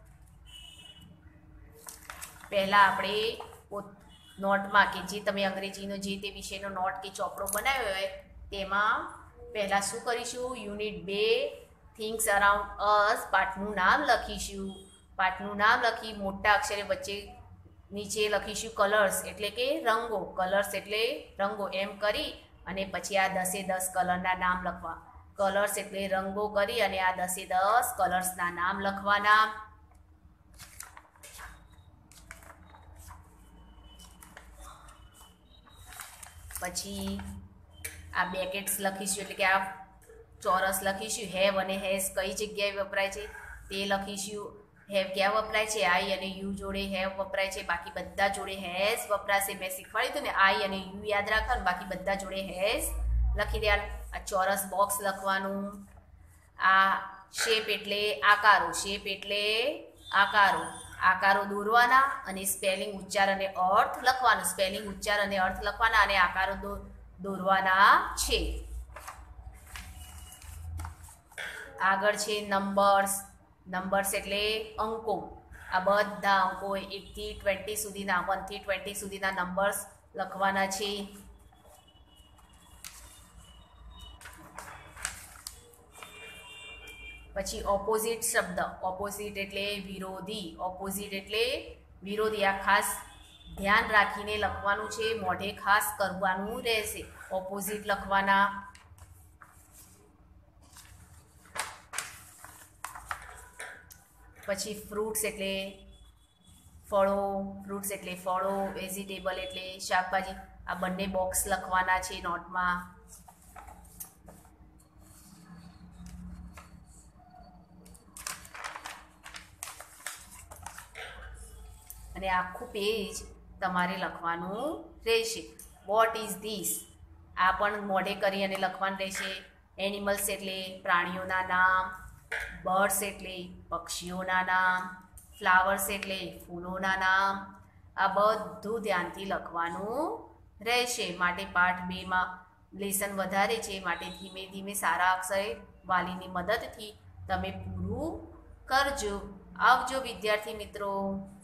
પહેલાં આપણે નોટમાં કે જે તમે અંગ્રેજીનો જે તે વિષયનો નોટ કે ચોપડો બનાવ્યો હોય તેમાં પહેલાં શું કરીશું, યુનિટ બે થિંગ્સ અરાઉન્ડ અસ પાઠનું નામ લખીશું. પાઠનું નામ લખી મોટા અક્ષરે વચ્ચે નીચે લખીશું કલર્સ એટલે કે રંગો, કલર્સ એટલે રંગો એમ કરી અને પછી આ દસે દસ કલરના નામ લખવા. કલર્સ એટલે રંગો કરી અને આ દસે દસ કલર્સના નામ લખવાના. પછી આ બ્રેકેટ્સ લખીશું એટલે કે આ ચોરસ લખીશું. હેવ અને હેઝ કઈ જગ્યાએ વપરાય છે તે લખીશું. હેવ ક્યાં વપરાય છે, આઈ અને યુ જોડે હેવ વપરાય છે, બાકી બધા જોડે હેઝ વપરાશે. મેં શીખવાડ્યું હતું ને, આઈ અને યુ યાદ રાખવાનું, બાકી બધા જોડે હેઝ લખી દેવાનું. આ ચોરસ બોક્સ લખવાનું. આ શેપ એટલે આકારો, શેપ એટલે આકારો, આકારો દોરવાના અને સ્પેલિંગ ઉચ્ચાર અને અર્થ લખવાનું. સ્પેલિંગ ઉચ્ચાર અને અર્થ લખવાના અને આકારો દોરવાના છે. આગળ છે નંબર્સ. નંબર્સ એટલે અંકો. આ બધા અંકો એકથી ટ્વેન્ટી સુધીના, વનથી ટ્વેન્ટી સુધીના નંબર્સ લખવાના છે. પછી ઓપોઝિટ શબ્દ. ઓપોઝિટ એટલે વિરોધી. ઓપોઝિટ એટલે વિરોધી. આ ખાસ ધ્યાન રાખીને લખવાનું છે, મોઢે ખાસ કરવાનું રહેશે. ઓપોઝિટ લખવાના. પછી ફ્રૂટ્સ એટલે ફળો. ફ્રૂટ્સ એટલે ફળો. વેજીટેબલ એટલે શાકભાજી. આ બંને બોક્સ લખવાના છે નોટમાં. અને આખું પેજ તમારે લખવાનું રહેશે. વોટ ઇઝ ધીસ, આ પણ મોઢે કરી અને લખવાનું રહેશે. એનિમલ્સ એટલે પ્રાણીઓના નામ. બર્ડ્સ એટલે પક્ષીઓના નામ. ફ્લાવર્સ એટલે ફૂલોના નામ. આ બધું ધ્યાનથી લખવાનું રહેશે. માટે પાઠ બેમાં લેસન વધારે છે, માટે ધીમે ધીમે સારા અક્ષરે વાલીની મદદથી તમે પૂરું કરજો. આવજો વિદ્યાર્થી મિત્રો.